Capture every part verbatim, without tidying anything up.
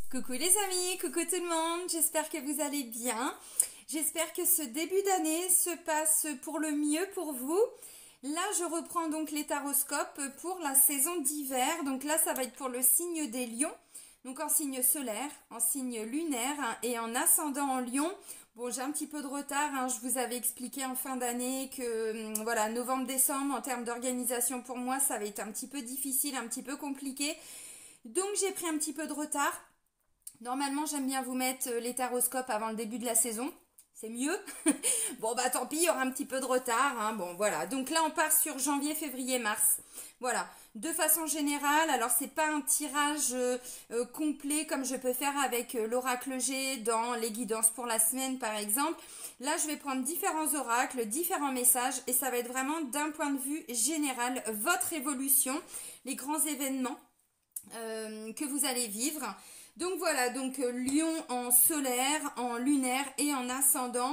Coucou les amis, coucou tout le monde, j'espère que vous allez bien. J'espère que ce début d'année se passe pour le mieux pour vous. Là, je reprends donc les taroscopes pour la saison d'hiver. Donc là, ça va être pour le signe des lions. Donc en signe solaire, en signe lunaire et en ascendant en lion. Bon, j'ai un petit peu de retard, hein. Je vous avais expliqué en fin d'année que voilà, novembre-décembre, en termes d'organisation pour moi, ça va être un petit peu difficile, un petit peu compliqué. Donc j'ai pris un petit peu de retard. Normalement, j'aime bien vous mettre les taroscopes avant le début de la saison. C'est mieux. Bon, bah tant pis, il y aura un petit peu de retard, hein. Bon, voilà. Donc là, on part sur janvier, février, mars. Voilà. De façon générale, alors c'est pas un tirage euh, euh, complet comme je peux faire avec euh, l'oracle G dans les guidances pour la semaine, par exemple. Là, je vais prendre différents oracles, différents messages et ça va être vraiment d'un point de vue général, votre évolution, les grands événements euh, que vous allez vivre. Donc voilà, donc euh, Lion en solaire, en lunaire et en ascendant.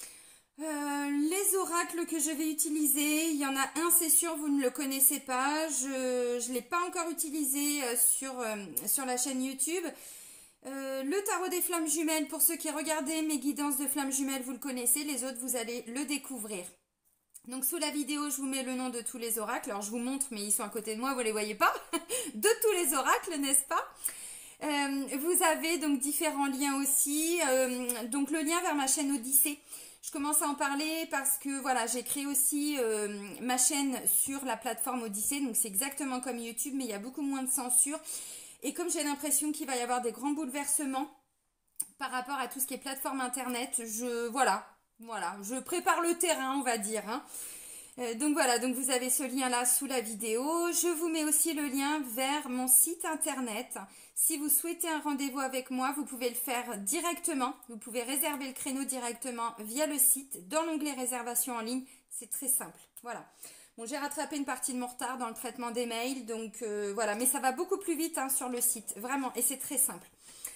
Euh, les oracles que je vais utiliser, il y en a un, c'est sûr, vous ne le connaissez pas. Je ne l'ai pas encore utilisé euh, sur, euh, sur la chaîne YouTube. Euh, le tarot des flammes jumelles, pour ceux qui regardaient mes guidances de flammes jumelles, vous le connaissez. Les autres, vous allez le découvrir. Donc sous la vidéo, je vous mets le nom de tous les oracles. Alors je vous montre, mais ils sont à côté de moi, vous ne les voyez pas. De tous les oracles, n'est-ce pas ? Euh, vous avez donc différents liens aussi, euh, donc le lien vers ma chaîne Odyssée, je commence à en parler parce que voilà, j'ai créé aussi euh, ma chaîne sur la plateforme Odyssée, donc c'est exactement comme YouTube mais il y a beaucoup moins de censure et comme j'ai l'impression qu'il va y avoir des grands bouleversements par rapport à tout ce qui est plateforme internet, je voilà, voilà, je prépare le terrain on va dire, hein. Euh, donc voilà, donc vous avez ce lien là sous la vidéo. Je vous mets aussi le lien vers mon site internet. Si vous souhaitez un rendez-vous avec moi, vous pouvez le faire directement. Vous pouvez réserver le créneau directement via le site dans l'onglet réservation en ligne. C'est très simple. Voilà. Bon, j'ai rattrapé une partie de mon retard dans le traitement des mails. Donc euh, voilà, mais ça va beaucoup plus vite hein, sur le site. Vraiment, et c'est très simple.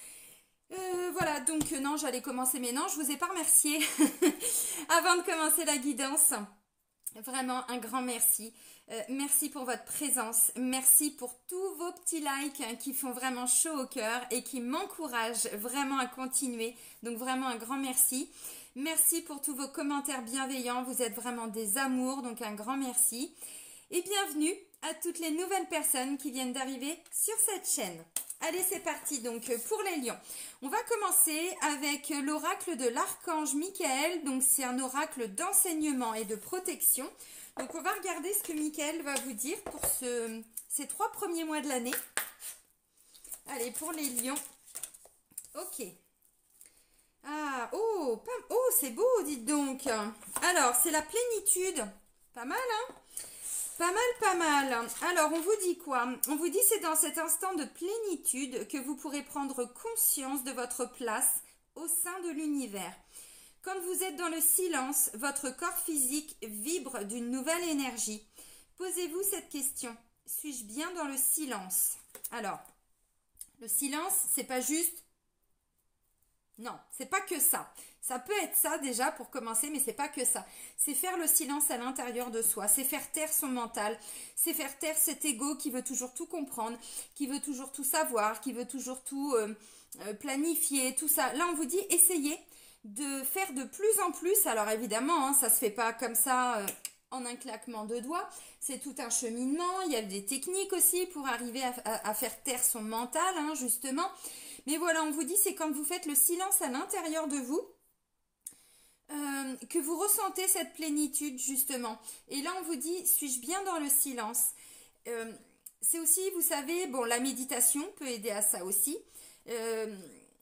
Euh, voilà, donc euh, non, j'allais commencer, mais non, je vous ai pas remercié avant de commencer la guidance. Vraiment un grand merci. Euh, merci pour votre présence. Merci pour tous vos petits likes hein, qui font vraiment chaud au cœur et qui m'encouragent vraiment à continuer. Donc vraiment un grand merci. Merci pour tous vos commentaires bienveillants. Vous êtes vraiment des amours. Donc un grand merci. Et bienvenue à toutes les nouvelles personnes qui viennent d'arriver sur cette chaîne. Allez, c'est parti donc pour les lions. On va commencer avec l'oracle de l'archange Michael. Donc c'est un oracle d'enseignement et de protection. Donc on va regarder ce que Michael va vous dire pour ce, ces trois premiers mois de l'année. Allez, pour les lions. Ok. Ah, oh, pas, oh c'est beau, dites donc. Alors, c'est la plénitude. Pas mal, hein? Pas mal, pas mal. Alors, on vous dit quoi? On vous dit c'est dans cet instant de plénitude que vous pourrez prendre conscience de votre place au sein de l'univers. Quand vous êtes dans le silence, votre corps physique vibre d'une nouvelle énergie. Posez-vous cette question. Suis-je bien dans le silence? Alors, le silence, c'est pas juste... Non, c'est pas que ça. Ça peut être ça déjà pour commencer, mais c'est pas que ça. C'est faire le silence à l'intérieur de soi, c'est faire taire son mental, c'est faire taire cet ego qui veut toujours tout comprendre, qui veut toujours tout savoir, qui veut toujours tout euh, euh, planifier, tout ça. Là, on vous dit, essayez de faire de plus en plus. Alors évidemment, hein, ça se fait pas comme ça euh, en un claquement de doigts. C'est tout un cheminement. Il y a des techniques aussi pour arriver à, à, à faire taire son mental, hein, justement. Mais voilà, on vous dit, c'est quand vous faites le silence à l'intérieur de vous, euh, que vous ressentez cette plénitude, justement. Et là, on vous dit, suis-je bien dans le silence? euh, C'est aussi, vous savez, bon, la méditation peut aider à ça aussi. Euh,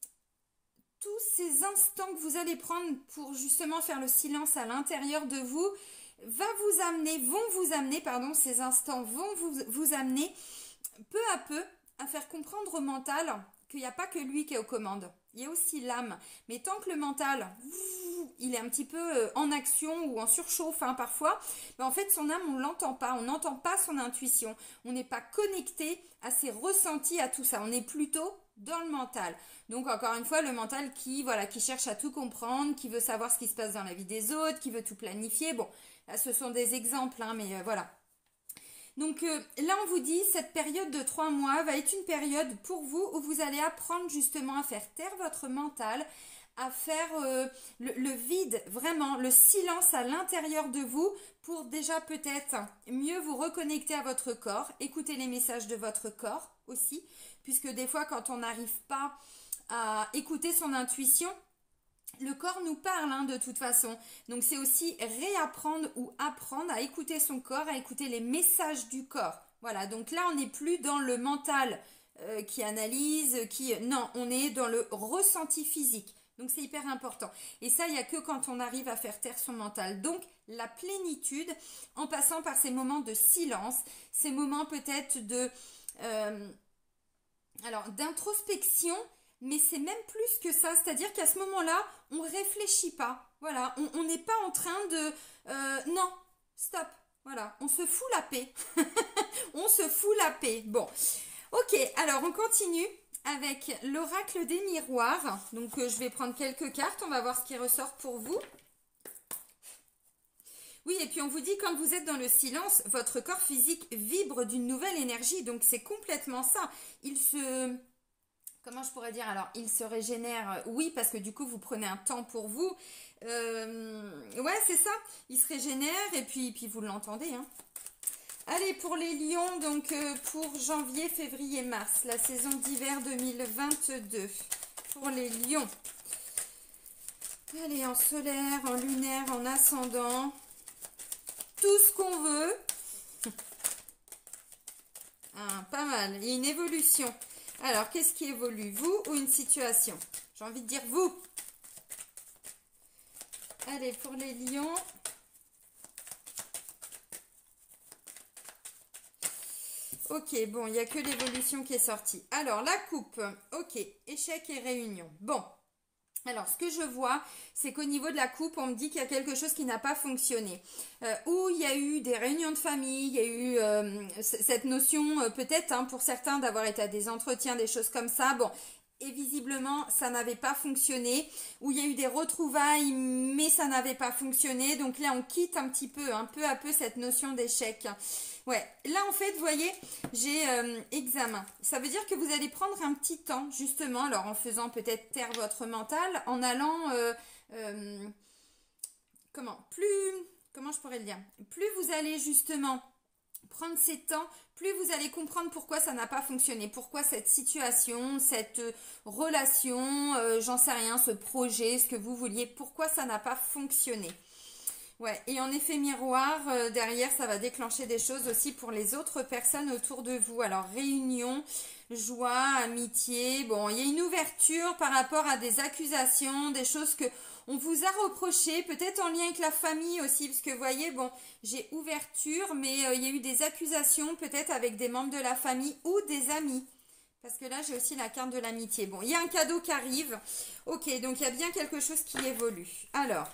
tous ces instants que vous allez prendre pour justement faire le silence à l'intérieur de vous, va vous amener, vont vous amener, pardon, ces instants vont vous, vous amener peu à peu à faire comprendre au mental qu'il n'y a pas que lui qui est aux commandes. Il y a aussi l'âme. Mais tant que le mental, il est un petit peu en action ou en surchauffe hein, parfois, ben en fait son âme, on ne l'entend pas. On n'entend pas son intuition. On n'est pas connecté à ses ressentis, à tout ça. On est plutôt dans le mental. Donc encore une fois, le mental qui, voilà, qui cherche à tout comprendre, qui veut savoir ce qui se passe dans la vie des autres, qui veut tout planifier. Bon, là ce sont des exemples, hein, mais euh, voilà. Donc euh, là, on vous dit, cette période de trois mois va être une période pour vous où vous allez apprendre justement à faire taire votre mental, à faire euh, le, le vide, vraiment, le silence à l'intérieur de vous pour déjà peut-être mieux vous reconnecter à votre corps, écouter les messages de votre corps aussi, puisque des fois, quand on n'arrive pas à écouter son intuition, le corps nous parle hein, de toute façon. Donc c'est aussi réapprendre ou apprendre à écouter son corps, à écouter les messages du corps. Voilà, donc là on n'est plus dans le mental euh, qui analyse, qui... Non, on est dans le ressenti physique. Donc c'est hyper important. Et ça, il n'y a que quand on arrive à faire taire son mental. Donc la plénitude, en passant par ces moments de silence, ces moments peut-être de... Euh, alors d'introspection, mais c'est même plus que ça, c'est-à-dire qu'à ce moment-là, on ne réfléchit pas. Voilà, on n'est pas en train de... Euh, non, stop, voilà, on se fout la paix. On se fout la paix. Bon, ok, alors on continue avec l'oracle des miroirs. Donc euh, je vais prendre quelques cartes, on va voir ce qui ressort pour vous. Oui, et puis on vous dit, quand vous êtes dans le silence, votre corps physique vibre d'une nouvelle énergie. Donc c'est complètement ça. Il se... Comment je pourrais dire? Alors, il se régénère, oui, parce que du coup, vous prenez un temps pour vous. Euh, ouais, c'est ça. Il se régénère et puis, puis vous l'entendez. Hein. Allez, pour les lions, donc euh, pour janvier, février, mars, la saison d'hiver deux mille vingt-deux. Pour les lions. Allez, en solaire, en lunaire, en ascendant. Tout ce qu'on veut. Ah, pas mal. Il y a une évolution. Alors, qu'est-ce qui évolue? Vous ou une situation? J'ai envie de dire vous. Allez, pour les lions. Ok, bon, il n'y a que l'évolution qui est sortie. Alors, la coupe. Ok, échec et réunion. Bon. Alors, ce que je vois, c'est qu'au niveau de la coupe, on me dit qu'il y a quelque chose qui n'a pas fonctionné. Euh, où il y a eu des réunions de famille, il y a eu euh, cette notion, euh, peut-être hein, pour certains, d'avoir été à des entretiens, des choses comme ça. Bon, et visiblement, ça n'avait pas fonctionné. Où il y a eu des retrouvailles, mais ça n'avait pas fonctionné. Donc là, on quitte un petit peu, un peu à peu, cette notion d'échec. Ouais, là en fait, vous voyez, j'ai euh, examen. Ça veut dire que vous allez prendre un petit temps, justement, alors en faisant peut-être taire votre mental, en allant, euh, euh, comment, plus, comment je pourrais le dire, plus vous allez justement prendre ces temps, plus vous allez comprendre pourquoi ça n'a pas fonctionné, pourquoi cette situation, cette relation, euh, j'en sais rien, ce projet, ce que vous vouliez, pourquoi ça n'a pas fonctionné. Ouais, et en effet miroir, euh, derrière, ça va déclencher des choses aussi pour les autres personnes autour de vous. Alors, réunion, joie, amitié. Bon, il y a une ouverture par rapport à des accusations, des choses que on vous a reprochées, peut-être en lien avec la famille aussi, parce que vous voyez, bon, j'ai ouverture, mais euh, il y a eu des accusations, peut-être avec des membres de la famille ou des amis. Parce que là, j'ai aussi la carte de l'amitié. Bon, il y a un cadeau qui arrive. Ok, donc il y a bien quelque chose qui évolue. Alors...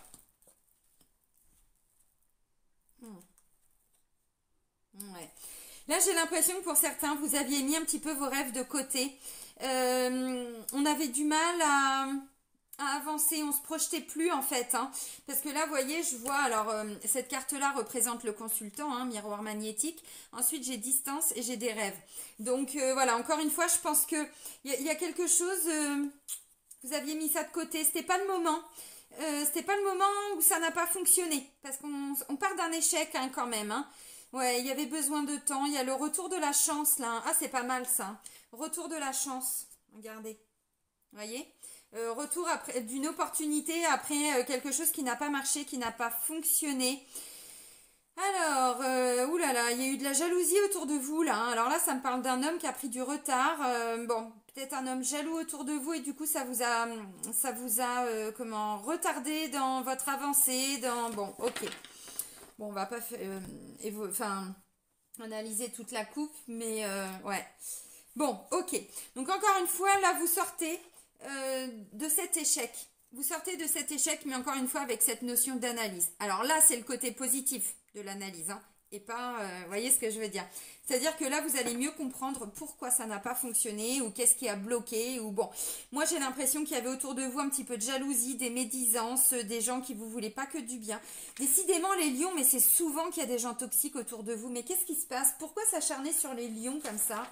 Ouais. Là, j'ai l'impression que pour certains, vous aviez mis un petit peu vos rêves de côté. Euh, on avait du mal à, à avancer, on se projetait plus en fait. Hein, parce que là, vous voyez, je vois, alors euh, cette carte-là représente le consultant, hein, miroir magnétique. Ensuite, j'ai distance et j'ai des rêves. Donc euh, voilà, encore une fois, je pense que il y, y a quelque chose, euh, vous aviez mis ça de côté, c'était pas le moment. Euh, c'était pas le moment où ça n'a pas fonctionné. Parce qu'on on part d'un échec hein, quand même. Hein. Ouais, il y avait besoin de temps. Il y a le retour de la chance là. Ah, c'est pas mal ça. Retour de la chance. Regardez. Vous voyez euh, Retour après d'une opportunité après euh, quelque chose qui n'a pas marché, qui n'a pas fonctionné. Alors, euh, oulala, il y a eu de la jalousie autour de vous là. Hein. Alors là, ça me parle d'un homme qui a pris du retard. Euh, bon, peut-être un homme jaloux autour de vous et du coup, ça vous a, ça vous a euh, comment retardé dans votre avancée. Dans bon, ok. Bon, on va pas euh, enfin, analyser toute la coupe, mais euh, ouais. Bon, ok. Donc encore une fois, là, vous sortez euh, de cet échec. Vous sortez de cet échec, mais encore une fois avec cette notion d'analyse. Alors là, c'est le côté positif de l'analyse. Hein. et pas, euh, vous voyez ce que je veux dire. C'est-à-dire que là, vous allez mieux comprendre pourquoi ça n'a pas fonctionné ou qu'est-ce qui a bloqué. Ou bon, moi j'ai l'impression qu'il y avait autour de vous un petit peu de jalousie, des médisances, des gens qui vous voulaient pas que du bien. Décidément les lions, mais c'est souvent qu'il y a des gens toxiques autour de vous. Mais qu'est-ce qui se passe? Pourquoi s'acharner sur les lions comme ça?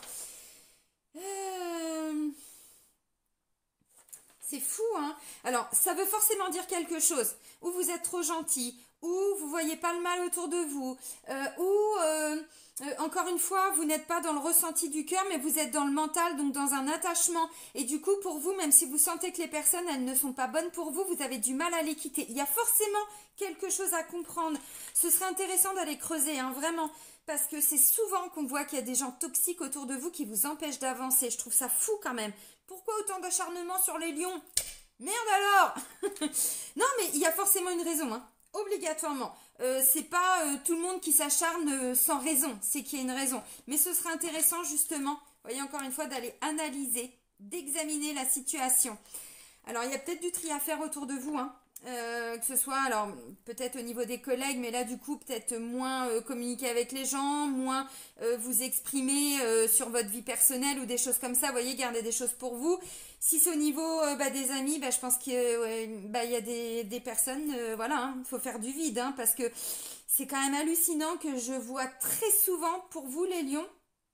euh... C'est fou, hein? Alors, ça veut forcément dire quelque chose. Ou vous êtes trop gentil, ou vous voyez pas le mal autour de vous, euh, ou... Euh... Euh, encore une fois, vous n'êtes pas dans le ressenti du cœur, mais vous êtes dans le mental, donc dans un attachement. Et du coup, pour vous, même si vous sentez que les personnes, elles ne sont pas bonnes pour vous, vous avez du mal à les quitter. Il y a forcément quelque chose à comprendre. Ce serait intéressant d'aller creuser, hein, vraiment. Parce que c'est souvent qu'on voit qu'il y a des gens toxiques autour de vous qui vous empêchent d'avancer. Je trouve ça fou quand même. Pourquoi autant d'acharnement sur les lions? Merde alors. Non, mais il y a forcément une raison, hein. Obligatoirement. Euh, c'est pas euh, tout le monde qui s'acharne euh, sans raison, c'est qu'il y a une raison. Mais ce serait intéressant justement, vous voyez encore une fois, d'aller analyser, d'examiner la situation. Alors il y a peut-être du tri à faire autour de vous, hein. Euh, que ce soit alors peut-être au niveau des collègues, mais là du coup peut-être moins euh, communiquer avec les gens, moins euh, vous exprimer euh, sur votre vie personnelle ou des choses comme ça, vous voyez, garder des choses pour vous. Si c'est au niveau euh, bah, des amis, bah, je pense qu'il euh, bah, y a des, des personnes, euh, voilà, il hein, faut faire du vide, hein, parce que c'est quand même hallucinant que je vois très souvent pour vous les lions.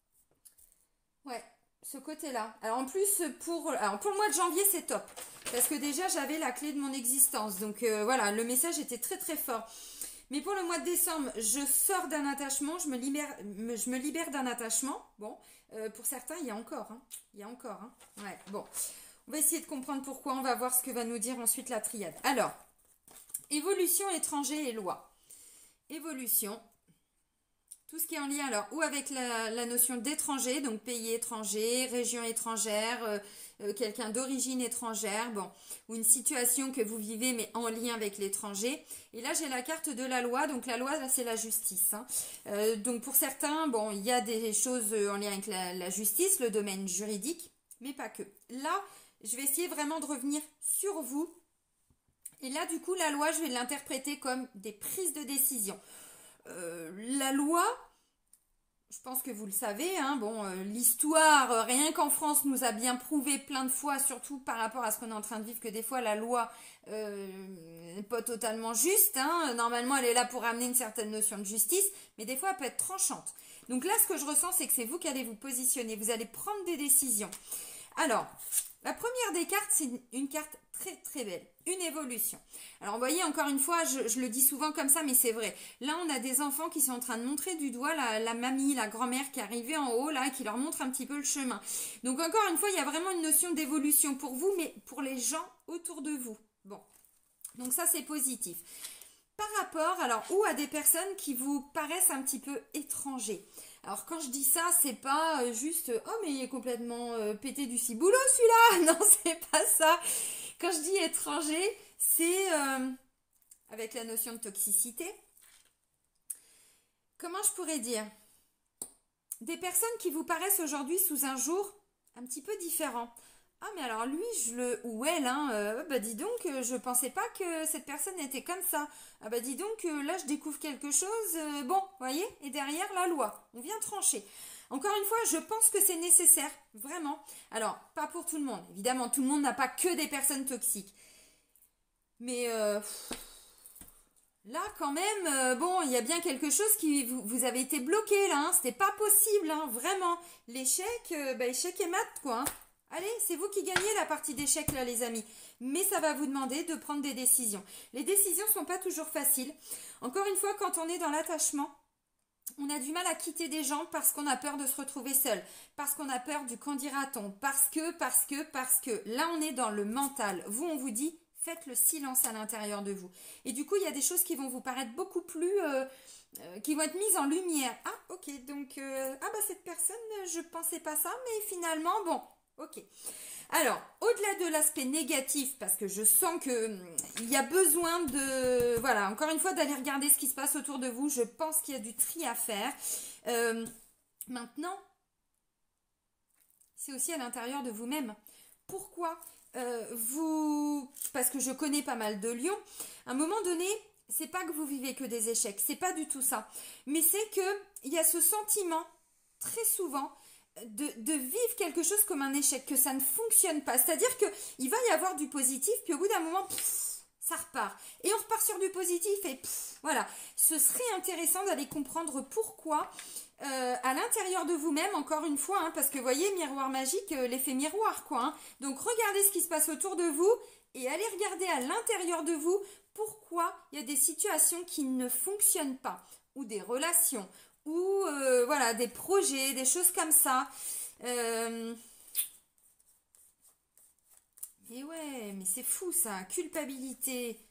Ouais, ce côté-là. Alors en plus, pour, alors pour le mois de janvier, c'est top. Parce que déjà, j'avais la clé de mon existence. Donc euh, voilà, le message était très très fort. Mais pour le mois de décembre, je sors d'un attachement, je me libère, me, je me libère d'un attachement. Bon, euh, pour certains, il y a encore. Hein, il y a encore. Hein. Ouais, bon. On va essayer de comprendre pourquoi. On va voir ce que va nous dire ensuite la triade. Alors, évolution, étranger et loi. Évolution. Tout ce qui est en lien, alors, ou avec la, la notion d'étranger, donc pays étranger, région étrangère, euh, euh, quelqu'un d'origine étrangère, bon, ou une situation que vous vivez, mais en lien avec l'étranger. Et là, j'ai la carte de la loi, donc la loi, là, c'est la justice. Hein. Euh, donc, pour certains, bon, il y a des choses en lien avec la, la justice, le domaine juridique, mais pas que. Là, je vais essayer vraiment de revenir sur vous. Et là, du coup, la loi, je vais l'interpréter comme des prises de décision. Euh, la loi, je pense que vous le savez, hein, bon, euh, l'histoire, euh, rien qu'en France, nous a bien prouvé plein de fois, surtout par rapport à ce qu'on est en train de vivre, que des fois la loi euh, n'est pas totalement juste. Hein, normalement, elle est là pour amener une certaine notion de justice, mais des fois, elle peut être tranchante. Donc là, ce que je ressens, c'est que c'est vous qui allez vous positionner, vous allez prendre des décisions. Alors, la première des cartes, c'est une, une carte très très belle, une évolution. Alors vous voyez, encore une fois, je, je le dis souvent comme ça, mais c'est vrai. Là, on a des enfants qui sont en train de montrer du doigt la, la mamie, la grand-mère qui est arrivée en haut, là, qui leur montre un petit peu le chemin. Donc encore une fois, il y a vraiment une notion d'évolution pour vous, mais pour les gens autour de vous. Bon, donc ça, c'est positif. Par rapport, alors, ou à des personnes qui vous paraissent un petit peu étrangers. Alors quand je dis ça, c'est pas euh, juste « Oh mais il est complètement euh, pété du ciboulot celui-là !» Non, c'est pas ça. Quand je dis étranger, c'est euh, avec la notion de toxicité. Comment je pourrais dire? Des personnes qui vous paraissent aujourd'hui sous un jour un petit peu différent. Ah mais alors lui, je le... ou elle, hein, euh, bah dis donc, euh, je pensais pas que cette personne était comme ça. Ah bah dis donc, euh, là je découvre quelque chose, euh, bon, voyez, et derrière la loi, on vient trancher. Encore une fois, je pense que c'est nécessaire, vraiment. Alors, pas pour tout le monde, évidemment, tout le monde n'a pas que des personnes toxiques. Mais euh, là, quand même, euh, bon, il y a bien quelque chose qui, vous, vous avez été bloqué là, hein, c'était pas possible, hein, vraiment. L'échec, euh, bah échec et mat, quoi, hein. Allez, c'est vous qui gagnez la partie d'échecs là les amis. Mais ça va vous demander de prendre des décisions. Les décisions ne sont pas toujours faciles. Encore une fois, quand on est dans l'attachement, on a du mal à quitter des gens parce qu'on a peur de se retrouver seul. Parce qu'on a peur du qu'en dira-t-on. Parce que, parce que, parce que. Là, on est dans le mental. Vous, on vous dit, faites le silence à l'intérieur de vous. Et du coup, il y a des choses qui vont vous paraître beaucoup plus... Euh, euh, qui vont être mises en lumière. Ah, ok, donc... Euh, ah, bah cette personne, je pensais pas ça, mais finalement, bon... Ok. Alors, au-delà de l'aspect négatif, parce que je sens que hum, il y a besoin de, voilà, encore une fois, d'aller regarder ce qui se passe autour de vous. Je pense qu'il y a du tri à faire. Euh, maintenant, c'est aussi à l'intérieur de vous-même. Pourquoi euh, vous... Parce que je connais pas mal de lions. À un moment donné, c'est pas que vous vivez que des échecs, c'est pas du tout ça. Mais c'est que il y a ce sentiment, très souvent, de, de vivre quelque chose comme un échec, que ça ne fonctionne pas. C'est-à-dire qu'il va y avoir du positif, puis au bout d'un moment, pff, ça repart. Et on repart sur du positif, et pff, voilà. Ce serait intéressant d'aller comprendre pourquoi, euh, à l'intérieur de vous-même, encore une fois, hein, parce que vous voyez, miroir magique, euh, l'effet miroir, quoi. Hein. Donc regardez ce qui se passe autour de vous, et allez regarder à l'intérieur de vous pourquoi il y a des situations qui ne fonctionnent pas, ou des relations, ou euh, voilà, des projets, des choses comme ça. Euh... Mais ouais, mais c'est fou ça, culpabilité.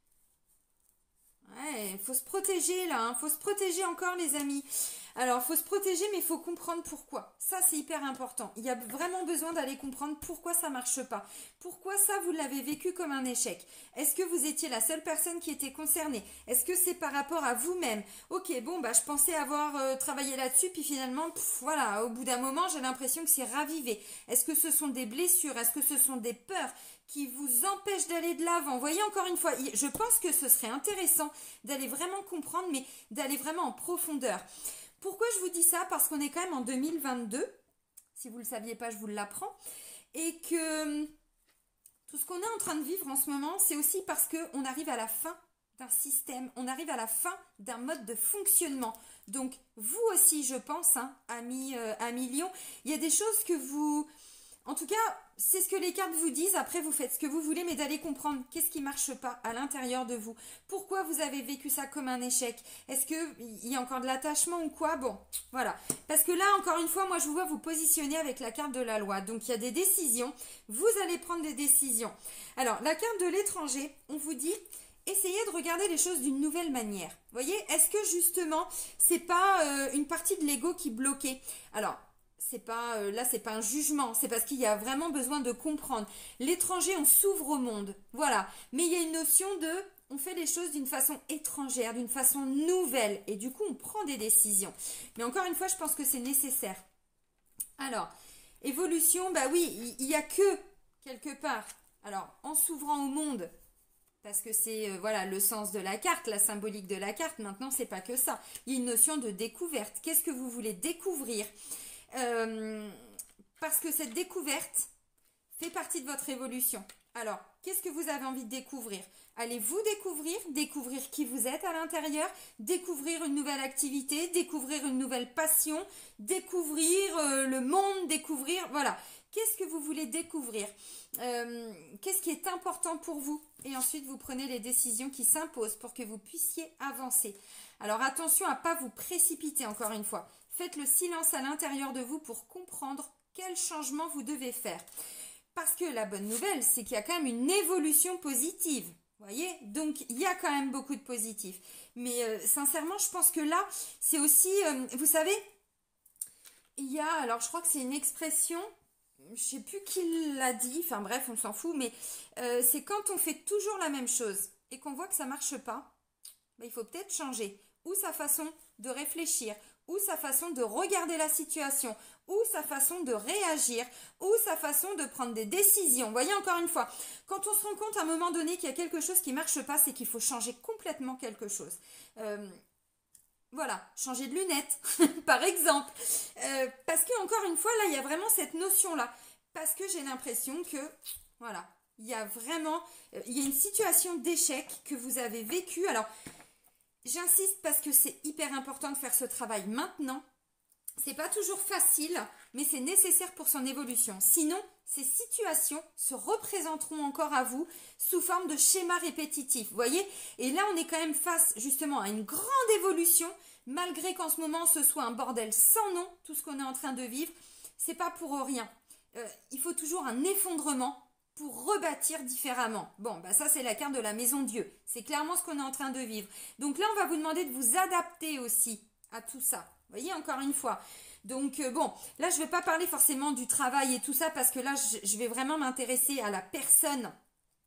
Ouais, il faut se protéger là, il faut se protéger encore les amis. Alors, il faut se protéger, mais il faut comprendre pourquoi. Ça, c'est hyper important. Il y a vraiment besoin d'aller comprendre pourquoi ça ne marche pas. Pourquoi ça, vous l'avez vécu comme un échec. Est-ce que vous étiez la seule personne qui était concernée? Est-ce que c'est par rapport à vous-même? Ok, bon, bah, je pensais avoir euh, travaillé là-dessus, puis finalement, pff, voilà, au bout d'un moment, j'ai l'impression que c'est ravivé. Est-ce que ce sont des blessures? Est-ce que ce sont des peurs qui vous empêchent d'aller de l'avant? Vous voyez, encore une fois, je pense que ce serait intéressant d'aller vraiment comprendre, mais d'aller vraiment en profondeur. Pourquoi je vous dis ça? Parce qu'on est quand même en deux mille vingt-deux. Si vous ne le saviez pas, je vous l'apprends. Et que tout ce qu'on est en train de vivre en ce moment, c'est aussi parce qu'on arrive à la fin d'un système. On arrive à la fin d'un mode de fonctionnement. Donc, vous aussi, je pense, hein, amis, euh, amis Lion, il y a des choses que vous... En tout cas, c'est ce que les cartes vous disent. Après, vous faites ce que vous voulez, mais d'aller comprendre qu'est-ce qui ne marche pas à l'intérieur de vous. Pourquoi vous avez vécu ça comme un échec? Est-ce qu'il y a encore de l'attachement ou quoi? Bon, voilà. Parce que là, encore une fois, moi, je vous vois vous positionner avec la carte de la loi. Donc, il y a des décisions. Vous allez prendre des décisions. Alors, la carte de l'étranger, on vous dit... Essayez de regarder les choses d'une nouvelle manière. Vous voyez, est-ce que justement, c'est pas euh, une partie de l'ego qui bloquait? Alors, c'est pas euh, là, c'est pas un jugement, c'est parce qu'il y a vraiment besoin de comprendre. L'étranger, on s'ouvre au monde, voilà. Mais il y a une notion de, on fait les choses d'une façon étrangère, d'une façon nouvelle, et du coup, on prend des décisions. Mais encore une fois, je pense que c'est nécessaire. Alors, évolution, bah oui, il y, y a que quelque part. Alors, en s'ouvrant au monde. Parce que c'est euh, voilà le sens de la carte, la symbolique de la carte. Maintenant, c'est pas que ça. Il y a une notion de découverte. Qu'est-ce que vous voulez découvrir? euh, Parce que cette découverte fait partie de votre évolution. Alors, qu'est-ce que vous avez envie de découvrir? Allez-vous découvrir, découvrir qui vous êtes à l'intérieur, découvrir une nouvelle activité, découvrir une nouvelle passion, découvrir euh, le monde, découvrir... Voilà. Qu'est-ce que vous voulez découvrir? euh, Qu'est-ce qui est important pour vous? Et ensuite, vous prenez les décisions qui s'imposent pour que vous puissiez avancer. Alors, attention à ne pas vous précipiter, encore une fois. Faites le silence à l'intérieur de vous pour comprendre quel changement vous devez faire. Parce que la bonne nouvelle, c'est qu'il y a quand même une évolution positive. Vous voyez? Donc, il y a quand même beaucoup de positifs. Mais euh, sincèrement, je pense que là, c'est aussi... Euh, vous savez, il y a... Alors, je crois que c'est une expression... Je sais plus qui l'a dit, enfin bref, on s'en fout, mais euh, c'est quand on fait toujours la même chose et qu'on voit que ça marche pas, ben, il faut peut-être changer ou sa façon de réfléchir, ou sa façon de regarder la situation, ou sa façon de réagir, ou sa façon de prendre des décisions. Vous voyez, encore une fois, quand on se rend compte à un moment donné qu'il y a quelque chose qui marche pas, c'est qu'il faut changer complètement quelque chose. Euh, Voilà, changer de lunettes, par exemple. Euh, parce que, encore une fois, là, il y a vraiment cette notion-là. Parce que j'ai l'impression que, voilà, il y a vraiment, euh, il y a une situation d'échec que vous avez vécue. Alors, j'insiste parce que c'est hyper important de faire ce travail maintenant. C'est pas toujours facile, mais c'est nécessaire pour son évolution. Sinon, ces situations se représenteront encore à vous sous forme de schémas répétitifs. Vous voyez? Et là, on est quand même face justement à une grande évolution, malgré qu'en ce moment, ce soit un bordel sans nom, tout ce qu'on est en train de vivre. C'est pas pour rien. Euh, il faut toujours un effondrement pour rebâtir différemment. Bon, bah ça, c'est la carte de la maison Dieu. C'est clairement ce qu'on est en train de vivre. Donc là, on va vous demander de vous adapter aussi à tout ça. Vous voyez, encore une fois. Donc, euh, bon, là, je ne vais pas parler forcément du travail et tout ça parce que là, je, je vais vraiment m'intéresser à la personne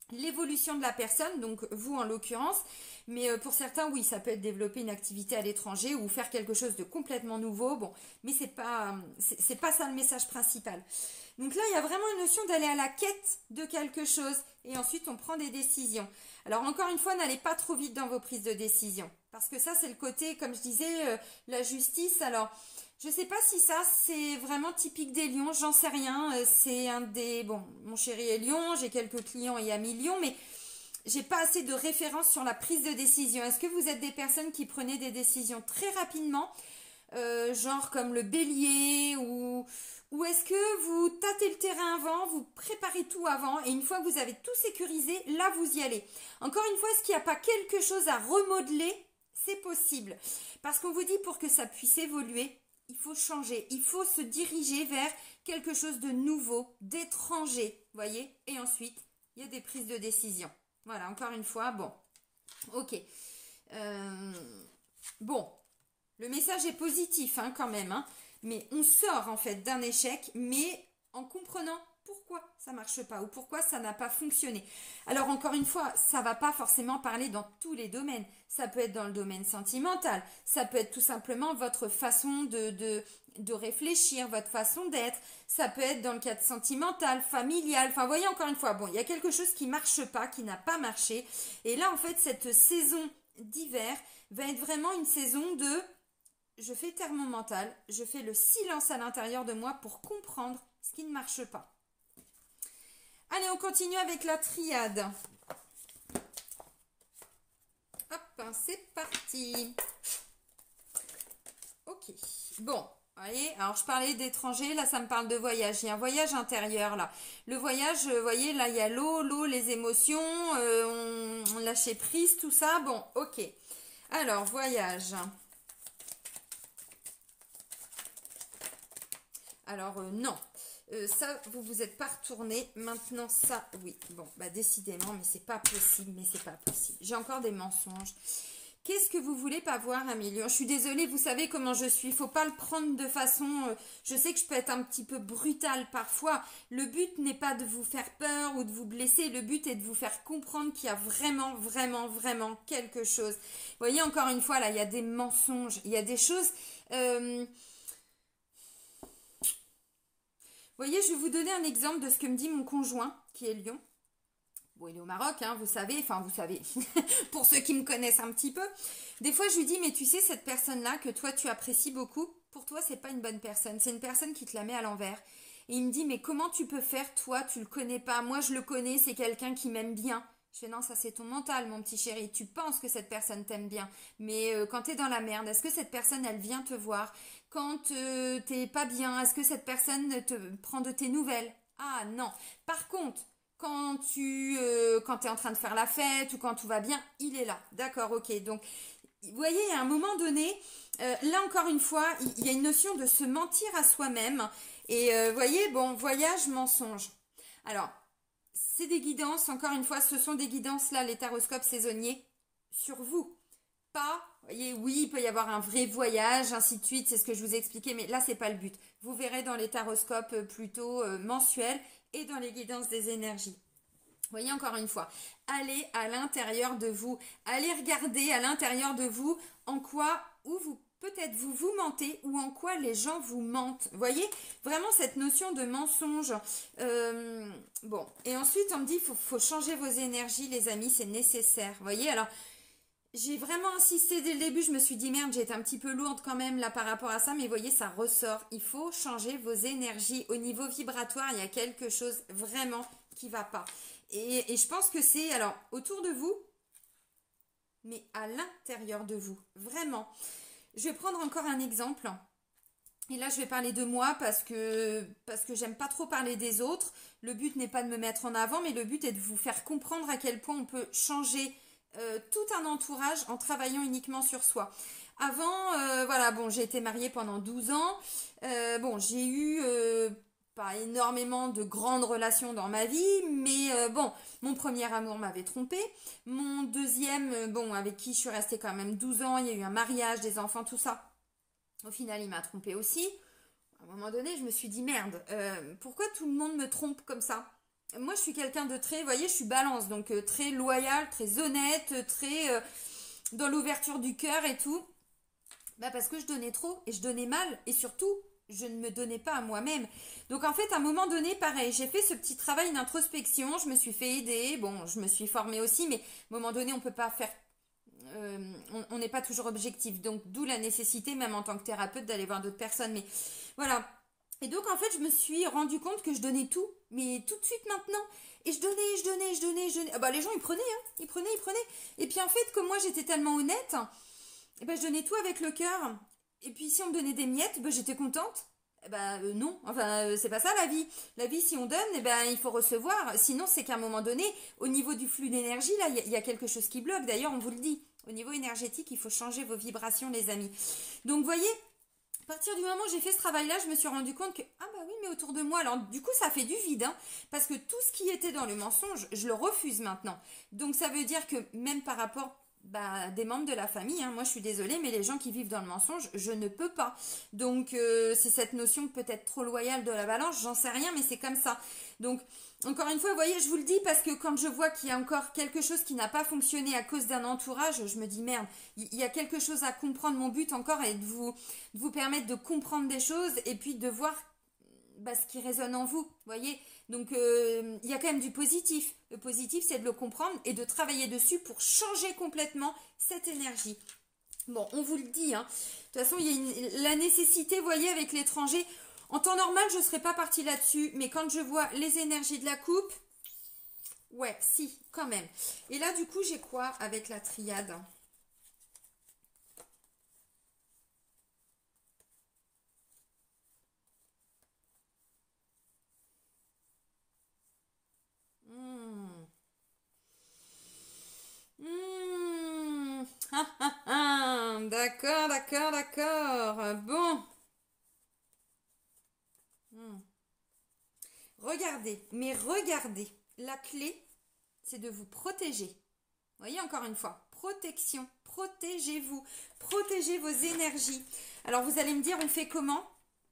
l'évolution de la personne, donc vous en l'occurrence, mais euh, pour certains, oui, ça peut être développer une activité à l'étranger ou faire quelque chose de complètement nouveau, bon, mais c'est pas, c'est c'est pas ça le message principal. Donc là, il y a vraiment une notion d'aller à la quête de quelque chose et ensuite on prend des décisions. Alors encore une fois, n'allez pas trop vite dans vos prises de décision parce que ça, c'est le côté, comme je disais, euh, la justice. Alors, je sais pas si ça, c'est vraiment typique des lions, j'en sais rien. Euh, c'est un des... Bon, mon chéri est lion, j'ai quelques clients et amis lions, mais j'ai pas assez de références sur la prise de décision. Est-ce que vous êtes des personnes qui prenaient des décisions très rapidement, euh, genre comme le bélier ou... Ou est-ce que vous tâtez le terrain avant, vous préparez tout avant et une fois que vous avez tout sécurisé, là vous y allez. Encore une fois, est-ce qu'il n'y a pas quelque chose à remodeler? C'est possible. Parce qu'on vous dit pour que ça puisse évoluer, il faut changer, il faut se diriger vers quelque chose de nouveau, d'étranger, voyez? Et ensuite, il y a des prises de décision. Voilà, encore une fois, bon, ok. Euh, bon, le message est positif hein, quand même, hein, mais on sort en fait d'un échec, mais en comprenant pourquoi ça ne marche pas ou pourquoi ça n'a pas fonctionné. Alors encore une fois, ça ne va pas forcément parler dans tous les domaines. Ça peut être dans le domaine sentimental, ça peut être tout simplement votre façon de, de, de réfléchir, votre façon d'être. Ça peut être dans le cadre sentimental, familial. Enfin, vous voyez, encore une fois, bon, il y a quelque chose qui ne marche pas, qui n'a pas marché. Et là, en fait, cette saison d'hiver va être vraiment une saison de... Je fais taire mon mental, je fais le silence à l'intérieur de moi pour comprendre ce qui ne marche pas. Allez, on continue avec la triade. Hop, c'est parti. Ok, bon, voyez, alors je parlais d'étranger, là ça me parle de voyage. Il y a un voyage intérieur là. Le voyage, vous voyez, là il y a l'eau, l'eau, les émotions, euh, on, on lâchait prise, tout ça. Bon, ok. Alors, voyage. Alors, euh, non. Euh, ça, vous vous êtes pas retourné. Maintenant, ça, oui. Bon, bah décidément, mais c'est pas possible, mais c'est pas possible. J'ai encore des mensonges. Qu'est-ce que vous voulez pas voir, Amélie? Je suis désolée, vous savez comment je suis. Il faut pas le prendre de façon... Euh, je sais que je peux être un petit peu brutale parfois. Le but n'est pas de vous faire peur ou de vous blesser. Le but est de vous faire comprendre qu'il y a vraiment, vraiment, vraiment quelque chose. Vous voyez, encore une fois, là, il y a des mensonges. Il y a des choses... Euh, Vous voyez, je vais vous donner un exemple de ce que me dit mon conjoint, qui est lion. Bon, il est au Maroc, hein, vous savez, enfin vous savez, pour ceux qui me connaissent un petit peu. Des fois, je lui dis, mais tu sais, cette personne-là que toi, tu apprécies beaucoup, pour toi, c'est pas une bonne personne. C'est une personne qui te la met à l'envers. Et il me dit, mais comment tu peux faire, toi, tu le connais pas. Moi, je le connais, c'est quelqu'un qui m'aime bien. Je fais, non, ça c'est ton mental, mon petit chéri. Tu penses que cette personne t'aime bien. Mais euh, quand t'es dans la merde, est-ce que cette personne, elle vient te voir? Quand euh, t'es pas bien, est-ce que cette personne te prend de tes nouvelles? Ah non. Par contre, quand tu euh, quand es en train de faire la fête ou quand tout va bien, il est là. D'accord, ok. Donc, vous voyez, à un moment donné, euh, là encore une fois, il y, y a une notion de se mentir à soi-même. Et euh, vous voyez, bon, voyage, mensonge. Alors, c'est des guidances, encore une fois, ce sont des guidances, là, les taroscopes saisonniers, sur vous. Pas, vous voyez, oui, il peut y avoir un vrai voyage, ainsi de suite, c'est ce que je vous ai expliqué, mais là, c'est pas le but. Vous verrez dans les taroscopes plutôt euh, mensuels et dans les guidances des énergies. Vous voyez, encore une fois, allez à l'intérieur de vous, allez regarder à l'intérieur de vous en quoi, où vous, peut-être vous vous mentez ou en quoi les gens vous mentent. Vous voyez, vraiment cette notion de mensonge. Euh, bon, et ensuite, on me dit, il faut, faut changer vos énergies, les amis, c'est nécessaire. Vous voyez, alors... J'ai vraiment insisté dès le début, je me suis dit merde, j'ai été un petit peu lourde quand même là par rapport à ça, mais vous voyez, ça ressort. Il faut changer vos énergies. Au niveau vibratoire, il y a quelque chose vraiment qui ne va pas. Et, et je pense que c'est, alors, autour de vous, mais à l'intérieur de vous, vraiment. Je vais prendre encore un exemple. Et là, je vais parler de moi parce que, parce que j'aime pas trop parler des autres. Le but n'est pas de me mettre en avant, mais le but est de vous faire comprendre à quel point on peut changer Euh, tout un entourage en travaillant uniquement sur soi. Avant, euh, voilà, bon, j'ai été mariée pendant douze ans. Euh, bon, j'ai eu euh, pas énormément de grandes relations dans ma vie, mais euh, bon, mon premier amour m'avait trompée. Mon deuxième, euh, bon, avec qui je suis restée quand même douze ans, il y a eu un mariage, des enfants, tout ça. Au final, il m'a trompée aussi. À un moment donné, je me suis dit, merde, euh, pourquoi tout le monde me trompe comme ça ? moi je suis quelqu'un de très, vous voyez, je suis balance, donc euh, très loyal, très honnête, très euh, dans l'ouverture du cœur et tout. Bah parce que je donnais trop et je donnais mal et surtout je ne me donnais pas à moi-même. Donc en fait à un moment donné pareil, j'ai fait ce petit travail d'introspection, je me suis fait aider, bon je me suis formée aussi mais à un moment donné on peut pas faire, euh, on n'est pas toujours objectif donc d'où la nécessité même en tant que thérapeute d'aller voir d'autres personnes mais voilà. Et donc en fait je me suis rendu compte que je donnais tout mais tout de suite maintenant et je donnais, je donnais, je donnais, je donnais. Ah bah les gens ils prenaient, hein, ils prenaient, ils prenaient et puis en fait comme moi j'étais tellement honnête, eh ben, je donnais tout avec le cœur. Et puis si on me donnait des miettes, ben, j'étais contente. Eh ben euh, non, enfin euh, c'est pas ça la vie. La vie si on donne, eh ben il faut recevoir. Sinon c'est qu'à un moment donné, au niveau du flux d'énergie, là il y, y, a quelque chose qui bloque. D'ailleurs on vous le dit, au niveau énergétique, il faut changer vos vibrations les amis. Donc vous voyez, à partir du moment où j'ai fait ce travail-là, je me suis rendu compte que ah bah oui mais autour de moi, alors du coup ça fait du vide, hein, parce que tout ce qui était dans le mensonge, je le refuse maintenant. Donc ça veut dire que même par rapport bah, des membres de la famille, hein. Moi je suis désolée mais les gens qui vivent dans le mensonge je ne peux pas donc euh, c'est cette notion peut-être trop loyale de la balance, j'en sais rien mais c'est comme ça. Donc encore une fois vous voyez je vous le dis parce que quand je vois qu'il y a encore quelque chose qui n'a pas fonctionné à cause d'un entourage, je me dis merde, il y a quelque chose à comprendre. Mon but encore est de vous, de vous permettre de comprendre des choses et puis de voir bah, ce qui résonne en vous, vous voyez. Donc euh, il y a quand même du positif. Le positif c'est de le comprendre et de travailler dessus pour changer complètement cette énergie. Bon, on vous le dit, hein. De toute façon il y a une, la nécessité, vous voyez, avec l'étranger. En temps normal je ne serais pas partie là-dessus, mais quand je vois les énergies de la coupe, ouais, si, quand même. Et là du coup j'ai quoi avec la triade ? Hmm. Hmm. Ah, ah, ah. D'accord, d'accord, d'accord. Bon. Hmm. Regardez, mais regardez. La clé, c'est de vous protéger. Vous voyez, encore une fois, protection. Protégez-vous. Protégez vos énergies. Alors, vous allez me dire, on fait comment ?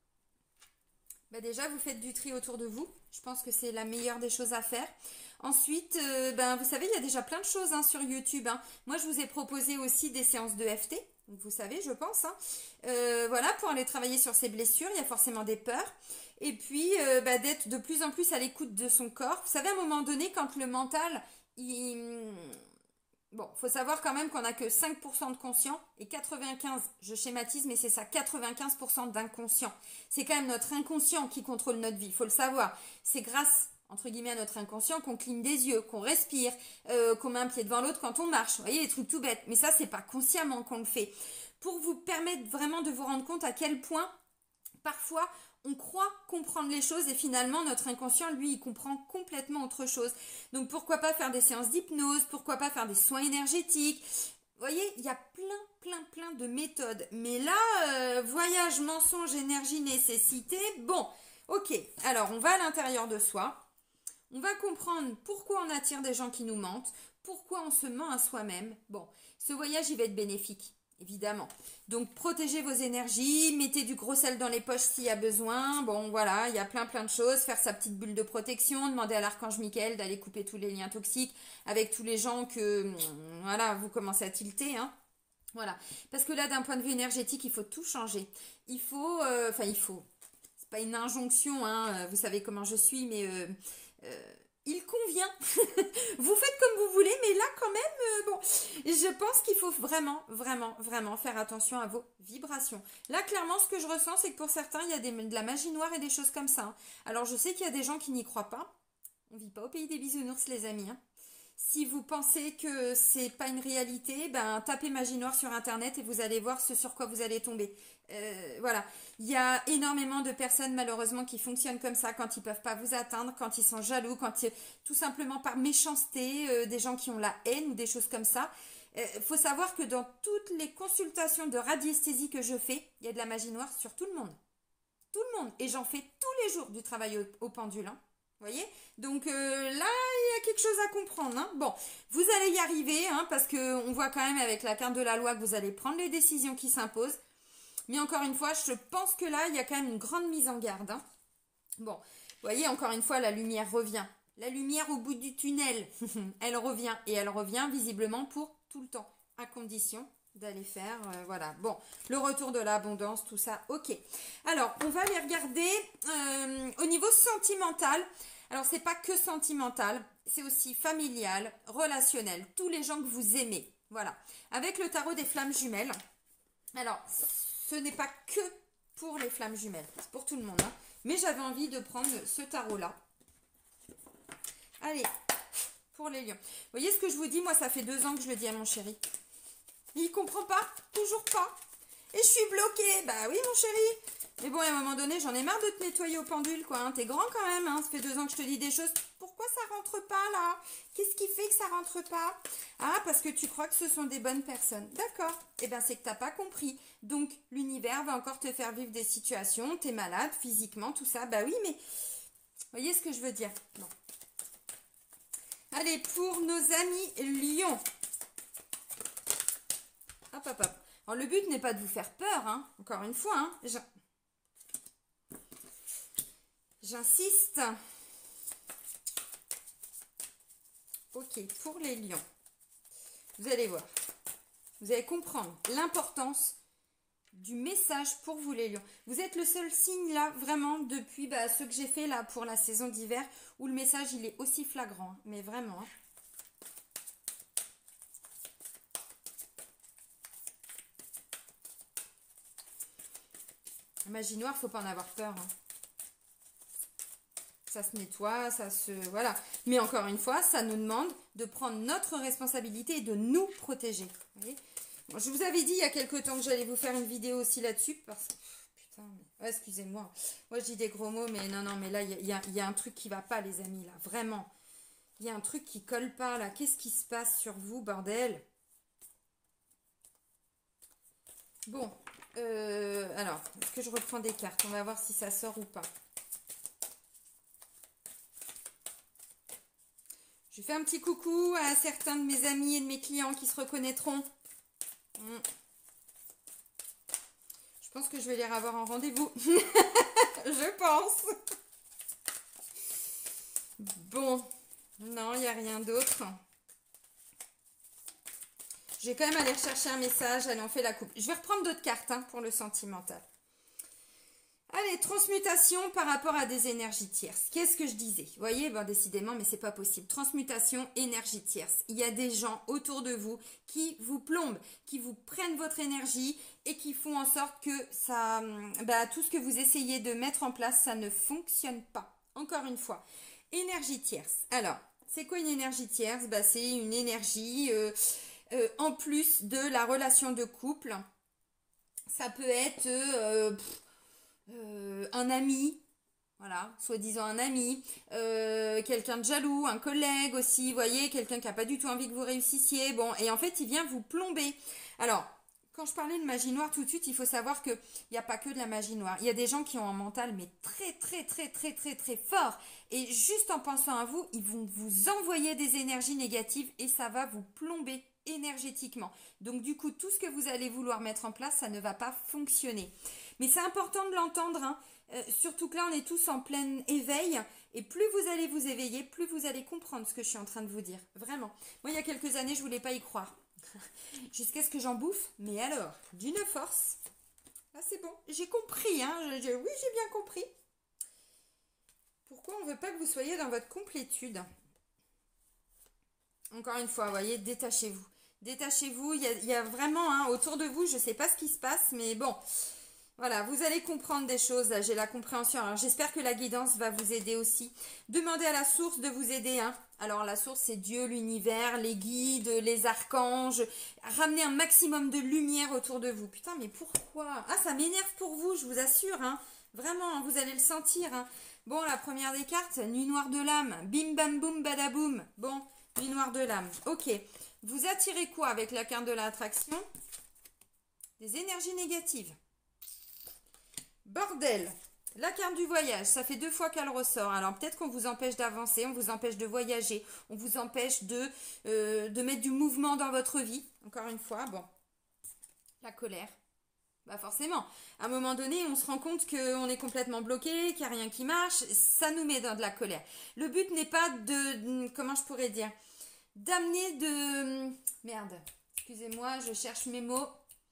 Bah déjà, vous faites du tri autour de vous. Je pense que c'est la meilleure des choses à faire. Ensuite, euh, ben, vous savez, il y a déjà plein de choses hein, sur YouTube. Hein. Moi, je vous ai proposé aussi des séances de F T. Vous savez, je pense. Hein. Euh, voilà, pour aller travailler sur ses blessures, il y a forcément des peurs. Et puis, euh, bah, d'être de plus en plus à l'écoute de son corps. Vous savez, à un moment donné, quand le mental, il... Bon, faut savoir quand même qu'on n'a que cinq pour cent de conscient et quatre-vingt-quinze, je schématise, mais c'est ça, quatre-vingt-quinze pour cent d'inconscient. C'est quand même notre inconscient qui contrôle notre vie, il faut le savoir. C'est grâce, entre guillemets, à notre inconscient qu'on cligne des yeux, qu'on respire, euh, qu'on met un pied devant l'autre quand on marche. Vous voyez, des trucs tout bêtes. Mais ça, c'est pas consciemment qu'on le fait. Pour vous permettre vraiment de vous rendre compte à quel point, parfois, on croit comprendre les choses et finalement notre inconscient lui il comprend complètement autre chose. Donc pourquoi pas faire des séances d'hypnose, pourquoi pas faire des soins énergétiques. Vous voyez, il y a plein plein plein de méthodes. Mais là, euh, voyage, mensonge, énergie, nécessité, bon, ok. Alors on va à l'intérieur de soi, on va comprendre pourquoi on attire des gens qui nous mentent, pourquoi on se ment à soi-même. Bon, ce voyage il va être bénéfique. Évidemment. Donc, protégez vos énergies, mettez du gros sel dans les poches s'il y a besoin. Bon, voilà, il y a plein plein de choses. Faire sa petite bulle de protection, demander à l'archange Michael d'aller couper tous les liens toxiques avec tous les gens que, voilà, vous commencez à tilter, hein. Voilà. Parce que là, d'un point de vue énergétique, il faut tout changer. Il faut, euh, enfin, il faut. C'est pas une injonction, hein. Vous savez comment je suis, mais euh, euh, il convient. Vous faites comme vous voulez, mais là quand même, euh, bon, je pense qu'il faut vraiment, vraiment, vraiment faire attention à vos vibrations. Là, clairement, ce que je ressens, c'est que pour certains, il y a des, de la magie noire et des choses comme ça. Hein. Alors, je sais qu'il y a des gens qui n'y croient pas. On vit pas au pays des bisounours, les amis. Hein. Si vous pensez que c'est pas une réalité, ben tapez magie noire sur internet et vous allez voir ce sur quoi vous allez tomber. Euh, voilà, il y a énormément de personnes malheureusement qui fonctionnent comme ça quand ils peuvent pas vous atteindre, quand ils sont jaloux, quand ils, tout simplement par méchanceté, euh, des gens qui ont la haine ou des choses comme ça. Il euh, faut savoir que dans toutes les consultations de radiesthésie que je fais, il y a de la magie noire sur tout le monde. Tout le monde. Et j'en fais tous les jours du travail au, au pendule. Hein. Vous voyez? Donc euh, là, il y a quelque chose à comprendre. Hein. Bon, vous allez y arriver, hein, parce qu'on voit quand même avec la carte de la loi que vous allez prendre les décisions qui s'imposent. Mais encore une fois, je pense que là, il y a quand même une grande mise en garde. Hein. Bon, vous voyez, encore une fois, la lumière revient. La lumière au bout du tunnel, elle revient. Et elle revient visiblement pour tout le temps. À condition d'aller faire, euh, voilà. Bon, le retour de l'abondance, tout ça, ok. Alors, on va aller regarder euh, au niveau sentimental. Alors, c'est pas que sentimental, c'est aussi familial, relationnel. Tous les gens que vous aimez, voilà. Avec le tarot des flammes jumelles. Alors, ce n'est pas que pour les flammes jumelles, c'est pour tout le monde. Hein. Mais j'avais envie de prendre ce tarot-là. Allez, pour les lions. Vous voyez ce que je vous dis? Moi, ça fait deux ans que je le dis à mon chéri. Il comprend pas, toujours pas. Et je suis bloquée. Bah oui, mon chéri. Mais bon, à un moment donné, j'en ai marre de te nettoyer au pendule, quoi. Hein. T'es grand quand même, hein. Ça fait deux ans que je te dis des choses. Pourquoi ça rentre pas, là? Qu'est-ce qui fait que ça rentre pas? Ah, parce que tu crois que ce sont des bonnes personnes. D'accord. Eh bien, c'est que t'as pas compris. Donc, l'univers va encore te faire vivre des situations. T'es malade, physiquement, tout ça. Bah oui, mais... Vous voyez ce que je veux dire? Bon. Allez, pour nos amis lions. Hop, hop, hop. Alors, le but n'est pas de vous faire peur, hein. Encore une fois, hein. J'insiste. Ok, pour les lions. Vous allez voir. Vous allez comprendre l'importance du message pour vous, les lions. Vous êtes le seul signe, là, vraiment, depuis bah, ce que j'ai fait, là, pour la saison d'hiver, où le message, il est aussi flagrant. Hein. Mais vraiment, hein. Magie noire, faut pas en avoir peur. Hein. Ça se nettoie, ça se... Voilà. Mais encore une fois, ça nous demande de prendre notre responsabilité et de nous protéger. Vous voyez? Bon, je vous avais dit il y a quelques temps que j'allais vous faire une vidéo aussi là-dessus. Parce que... Putain, mais... oh, excusez-moi. Moi, je dis des gros mots, mais non, non, mais là, il y a, y a un truc qui va pas, les amis, là. Vraiment. Il y a un truc qui colle pas, là. Qu'est-ce qui se passe sur vous, bordel? Bon. Euh, alors, est-ce que je reprends des cartes? On va voir si ça sort ou pas. Je fais un petit coucou à certains de mes amis et de mes clients qui se reconnaîtront. Hmm. Je pense que je vais les revoir en rendez-vous. Je pense. Bon. Non, il n'y a rien d'autre. Je vais quand même aller rechercher un message. Allez, on fait la coupe. Je vais reprendre d'autres cartes hein, pour le sentimental. Allez, transmutation par rapport à des énergies tierces. Qu'est-ce que je disais? Vous voyez, bon, décidément, mais c'est pas possible. Transmutation, énergie tierce. Il y a des gens autour de vous qui vous plombent, qui vous prennent votre énergie et qui font en sorte que ça, bah, tout ce que vous essayez de mettre en place, ça ne fonctionne pas. Encore une fois, énergie tierce. Alors, c'est quoi une énergie tierce? Bah, c'est une énergie... Euh, Euh, en plus de la relation de couple, ça peut être euh, pff, euh, un ami, voilà, soi-disant un ami, euh, quelqu'un de jaloux, un collègue aussi, vous voyez, quelqu'un qui n'a pas du tout envie que vous réussissiez, bon, et en fait, il vient vous plomber. Alors, quand je parlais de magie noire, tout de suite, il faut savoir qu'il n'y a pas que de la magie noire. Il y a des gens qui ont un mental, mais très, très, très, très, très, très fort. Et juste en pensant à vous, ils vont vous envoyer des énergies négatives et ça va vous plomber énergétiquement. Donc du coup, tout ce que vous allez vouloir mettre en place, ça ne va pas fonctionner. Mais c'est important de l'entendre, hein. euh, surtout que là, on est tous en plein éveil. Et plus vous allez vous éveiller, plus vous allez comprendre ce que je suis en train de vous dire. Vraiment. Moi, il y a quelques années, je ne voulais pas y croire. Jusqu'à ce que j'en bouffe. Mais alors, d'une force. Ah, c'est bon. J'ai compris, hein. Je, je, oui, j'ai bien compris. Pourquoi on ne veut pas que vous soyez dans votre complétude? Encore une fois, vous voyez, détachez-vous. Détachez-vous, il y a, il y a vraiment, hein, autour de vous, je ne sais pas ce qui se passe, mais bon, voilà, vous allez comprendre des choses, là, j'ai la compréhension. Alors, j'espère que la guidance va vous aider aussi. Demandez à la source de vous aider, hein. Alors, la source, c'est Dieu, l'univers, les guides, les archanges. Ramenez un maximum de lumière autour de vous. Putain, mais pourquoi? Ah, ça m'énerve pour vous, je vous assure, hein. Vraiment, hein, vous allez le sentir, hein. Bon, la première des cartes, nuit noire de l'âme. Bim, bam, boum, badaboum. Bon, nuit noire de l'âme. Ok. Vous attirez quoi avec la carte de l'attraction? Des énergies négatives. Bordel. La carte du voyage, ça fait deux fois qu'elle ressort. Alors peut-être qu'on vous empêche d'avancer, on vous empêche de voyager, on vous empêche de, euh, de mettre du mouvement dans votre vie. Encore une fois, bon. La colère. Bah forcément, à un moment donné, on se rend compte qu'on est complètement bloqué, qu'il n'y a rien qui marche, ça nous met dans de la colère. Le but n'est pas de, comment je pourrais dire, d'amener de... Merde, excusez-moi, je cherche mes mots.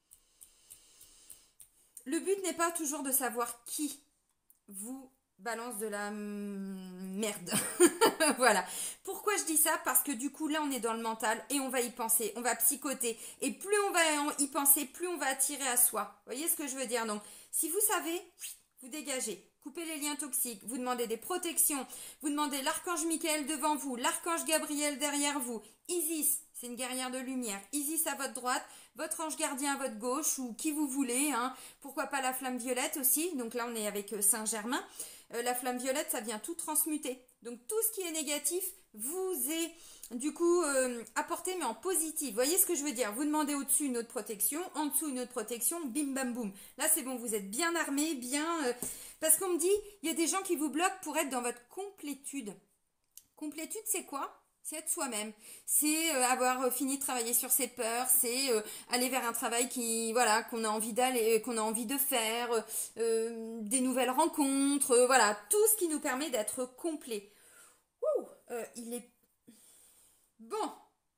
Le but n'est pas toujours de savoir qui vous balance de la merde. Voilà. Pourquoi je dis ça? Parce que du coup, là, on est dans le mental et on va y penser, on va psychoter. Et plus on va y penser, plus on va attirer à soi. Vous voyez ce que je veux dire? Donc, si vous savez, vous dégagez. Coupez les liens toxiques, vous demandez des protections, vous demandez l'archange Michael devant vous, l'archange Gabriel derrière vous, Isis, c'est une guerrière de lumière, Isis à votre droite, votre ange gardien à votre gauche, ou qui vous voulez, hein. Pourquoi pas la flamme violette aussi, donc là on est avec Saint-Germain, euh, la flamme violette ça vient tout transmuter, donc tout ce qui est négatif vous est du coup euh, apporté mais en positif, vous voyez ce que je veux dire, vous demandez au-dessus une autre protection, en dessous une autre protection, bim bam boum, là c'est bon, vous êtes bien armé, bien... Euh, parce qu'on me dit, il y a des gens qui vous bloquent pour être dans votre complétude. Complétude, c'est quoi? C'est être soi-même. C'est euh, avoir fini de travailler sur ses peurs. C'est euh, aller vers un travail qui, voilà, qu'on a envie d'aller, qu'on a envie de faire, euh, des nouvelles rencontres, euh, voilà, tout ce qui nous permet d'être complet. Ouh, euh, il est bon.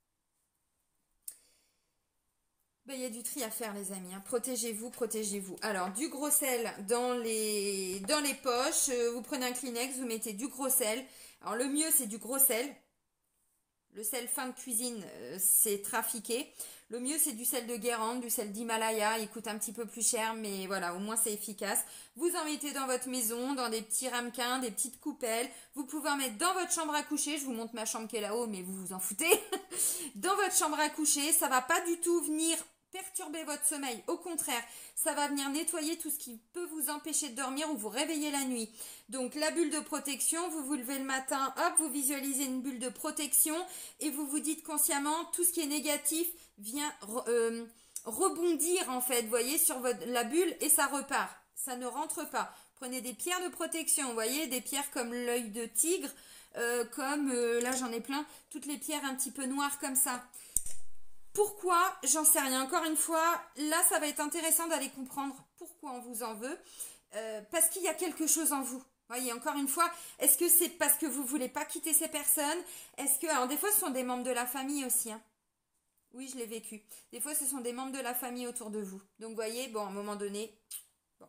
Ben, il y a du tri à faire les amis, hein. Protégez-vous, protégez-vous. Alors du gros sel dans les, dans les poches, euh, vous prenez un Kleenex, vous mettez du gros sel. Alors le mieux c'est du gros sel. Le sel fin de cuisine euh, c'est trafiqué. Le mieux c'est du sel de Guérande, du sel d'Himalaya, il coûte un petit peu plus cher mais voilà au moins c'est efficace. Vous en mettez dans votre maison, dans des petits ramequins, des petites coupelles. Vous pouvez en mettre dans votre chambre à coucher, je vous montre ma chambre qui est là-haut mais vous vous en foutez. Dans votre chambre à coucher, ça va pas du tout venir perturber votre sommeil. Au contraire, ça va venir nettoyer tout ce qui peut vous empêcher de dormir ou vous réveiller la nuit. Donc la bulle de protection, vous vous levez le matin, hop, vous visualisez une bulle de protection et vous vous dites consciemment tout ce qui est négatif vient euh, rebondir en fait, vous voyez, sur votre, la bulle et ça repart. Ça ne rentre pas. Prenez des pierres de protection, vous voyez, des pierres comme l'œil de tigre, euh, comme, euh, là j'en ai plein, toutes les pierres un petit peu noires comme ça. Pourquoi? J'en sais rien. Encore une fois, là, ça va être intéressant d'aller comprendre pourquoi on vous en veut. Euh, parce qu'il y a quelque chose en vous. Voyez, encore une fois, est-ce que c'est parce que vous voulez pas quitter ces personnes? Est-ce que... Alors, des fois, ce sont des membres de la famille aussi. Hein. Oui, je l'ai vécu. Des fois, ce sont des membres de la famille autour de vous. Donc, vous voyez, bon, à un moment donné... Bon,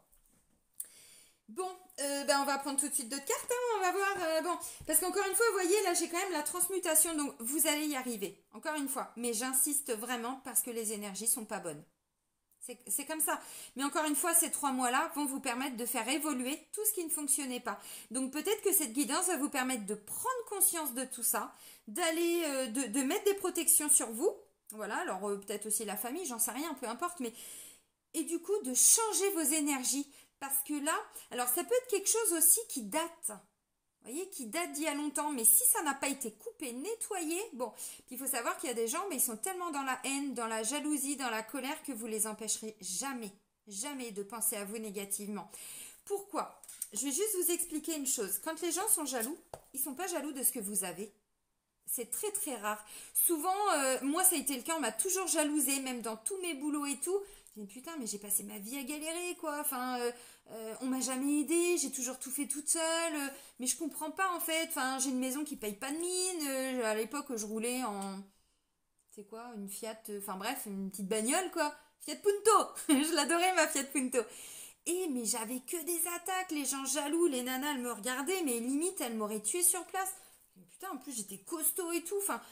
bon euh, ben, on va prendre tout de suite d'autres cartes. Hein, on va voir... Euh, bon, parce qu'encore une fois, vous voyez, là, j'ai quand même la transmutation. Donc, vous allez y arriver. Encore une fois. Mais j'insiste vraiment parce que les énergies sont pas bonnes. C'est comme ça. Mais encore une fois, ces trois mois-là vont vous permettre de faire évoluer tout ce qui ne fonctionnait pas. Donc peut-être que cette guidance va vous permettre de prendre conscience de tout ça, d'aller, euh, de, de mettre des protections sur vous. Voilà, alors euh, peut-être aussi la famille, j'en sais rien, peu importe. Mais et du coup, de changer vos énergies. Parce que là, alors ça peut être quelque chose aussi qui date. Vous voyez, qui date d'il y a longtemps, mais si ça n'a pas été coupé, nettoyé, bon, puis il faut savoir qu'il y a des gens, mais ils sont tellement dans la haine, dans la jalousie, dans la colère, que vous les empêcherez jamais, jamais de penser à vous négativement. Pourquoi? Je vais juste vous expliquer une chose. Quand les gens sont jaloux, ils ne sont pas jaloux de ce que vous avez. C'est très très rare. Souvent, euh, moi ça a été le cas, on m'a toujours jalousée, même dans tous mes boulots et tout. Je me dis putain, mais j'ai passé ma vie à galérer quoi. Enfin, euh, euh, on m'a jamais aidée, j'ai toujours tout fait toute seule. Euh, mais je comprends pas en fait. Enfin, j'ai une maison qui paye pas de mine. Euh, à l'époque, je roulais en, c'est quoi, une Fiat. Enfin bref, une petite bagnole quoi. Fiat Punto. Je l'adorais ma Fiat Punto. Et mais j'avais que des attaques, les gens jaloux, les nanas elles me regardaient, mais limite elles m'auraient tué sur place. Putain, en plus j'étais costaud et tout, enfin...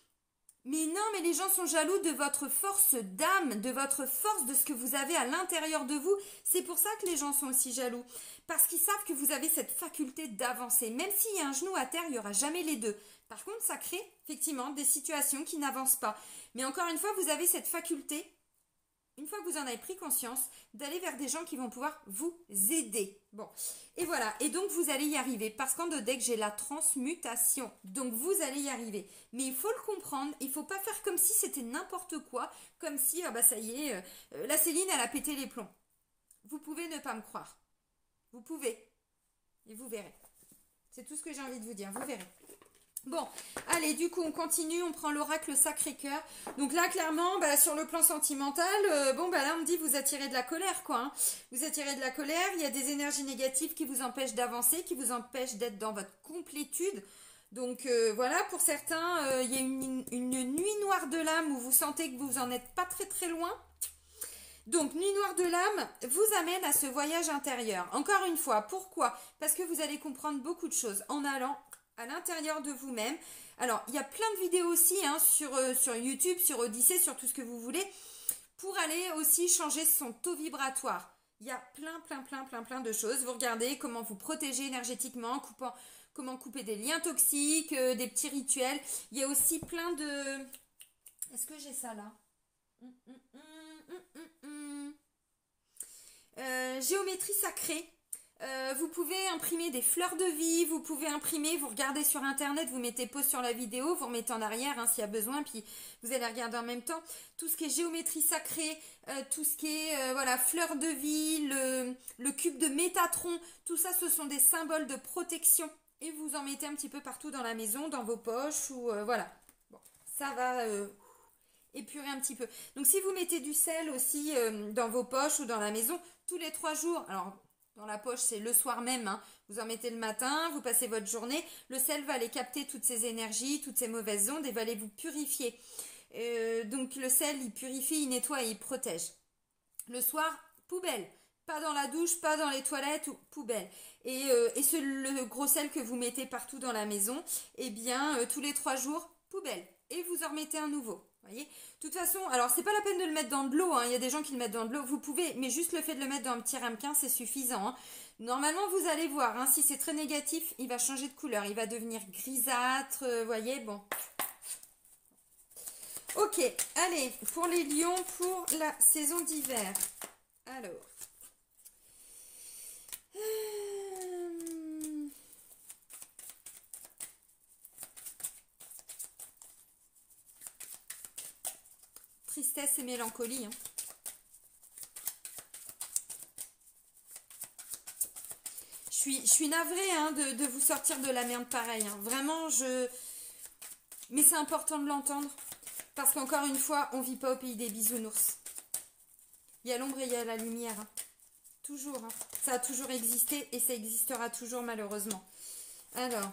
Mais non, mais les gens sont jaloux de votre force d'âme, de votre force, de ce que vous avez à l'intérieur de vous. C'est pour ça que les gens sont aussi jaloux. Parce qu'ils savent que vous avez cette faculté d'avancer. Même s'il y a un genou à terre, il n'y aura jamais les deux. Par contre, ça crée effectivement des situations qui n'avancent pas. Mais encore une fois, vous avez cette faculté, une fois que vous en avez pris conscience, d'aller vers des gens qui vont pouvoir vous aider. Bon, et voilà. Et donc, vous allez y arriver. Parce qu'en deux decks, j'ai la transmutation. Donc, vous allez y arriver. Mais il faut le comprendre. Il ne faut pas faire comme si c'était n'importe quoi. Comme si, ah bah ça y est, euh, la Céline, elle a pété les plombs. Vous pouvez ne pas me croire. Vous pouvez. Et vous verrez. C'est tout ce que j'ai envie de vous dire. Vous verrez. Bon, allez, du coup, on continue, on prend l'oracle Sacré-Cœur. Donc là, clairement, bah, sur le plan sentimental, euh, bon, bah là, on me dit, vous attirez de la colère, quoi. Hein. Vous attirez de la colère, il y a des énergies négatives qui vous empêchent d'avancer, qui vous empêchent d'être dans votre complétude. Donc euh, voilà, pour certains, euh, il y a une, une nuit noire de l'âme où vous sentez que vous en êtes pas très très loin. Donc, Nuit Noire de l'âme vous amène à ce voyage intérieur. Encore une fois, pourquoi? Parce que vous allez comprendre beaucoup de choses en allant à l'intérieur de vous-même. Alors, il y a plein de vidéos aussi hein, sur, euh, sur YouTube, sur Odyssée, sur tout ce que vous voulez, pour aller aussi changer son taux vibratoire. Il y a plein, plein, plein, plein, plein de choses. Vous regardez comment vous protéger énergétiquement, coupant, comment couper des liens toxiques, euh, des petits rituels. Il y a aussi plein de... Est-ce que j'ai ça là? Hum, hum, hum, hum, hum, hum. Euh, géométrie sacrée. Euh, vous pouvez imprimer des fleurs de vie, vous pouvez imprimer, vous regardez sur internet, vous mettez pause sur la vidéo, vous remettez en arrière hein, s'il y a besoin, puis vous allez regarder en même temps. Tout ce qui est géométrie sacrée, euh, tout ce qui est euh, voilà, fleurs de vie, le, le cube de Métatron, tout ça ce sont des symboles de protection. Et vous en mettez un petit peu partout dans la maison, dans vos poches, ou euh, voilà. Bon, ça va... Euh, épurer un petit peu. Donc si vous mettez du sel aussi euh, dans vos poches ou dans la maison, tous les trois jours, alors dans la poche c'est le soir même, hein, vous en mettez le matin, vous passez votre journée, le sel va aller capter toutes ces énergies, toutes ces mauvaises ondes et va aller vous purifier. Euh, donc le sel il purifie, il nettoie et il protège. Le soir, poubelle. Pas dans la douche, pas dans les toilettes, ou poubelle. Et, euh, et ce, le gros sel que vous mettez partout dans la maison, eh bien euh, tous les trois jours, poubelle. Et vous en remettez un nouveau. Voyez, de toute façon, alors c'est pas la peine de le mettre dans de l'eau, hein. Il y a des gens qui le mettent dans de l'eau, vous pouvez, mais juste le fait de le mettre dans un petit ramequin, c'est suffisant. Hein. Normalement, vous allez voir, hein, si c'est très négatif, il va changer de couleur, il va devenir grisâtre, euh, voyez, bon. Ok, allez, pour les lions, pour la saison d'hiver. Alors. Euh... Tristesse et mélancolie. Hein. Je suis, je suis navrée hein, de, de vous sortir de la merde pareil. Hein. Vraiment, je... Mais c'est important de l'entendre. Parce qu'encore une fois, on vit pas au pays des bisounours. Il y a l'ombre et il y a la lumière. Hein. Toujours. Hein. Ça a toujours existé et ça existera toujours malheureusement. Alors...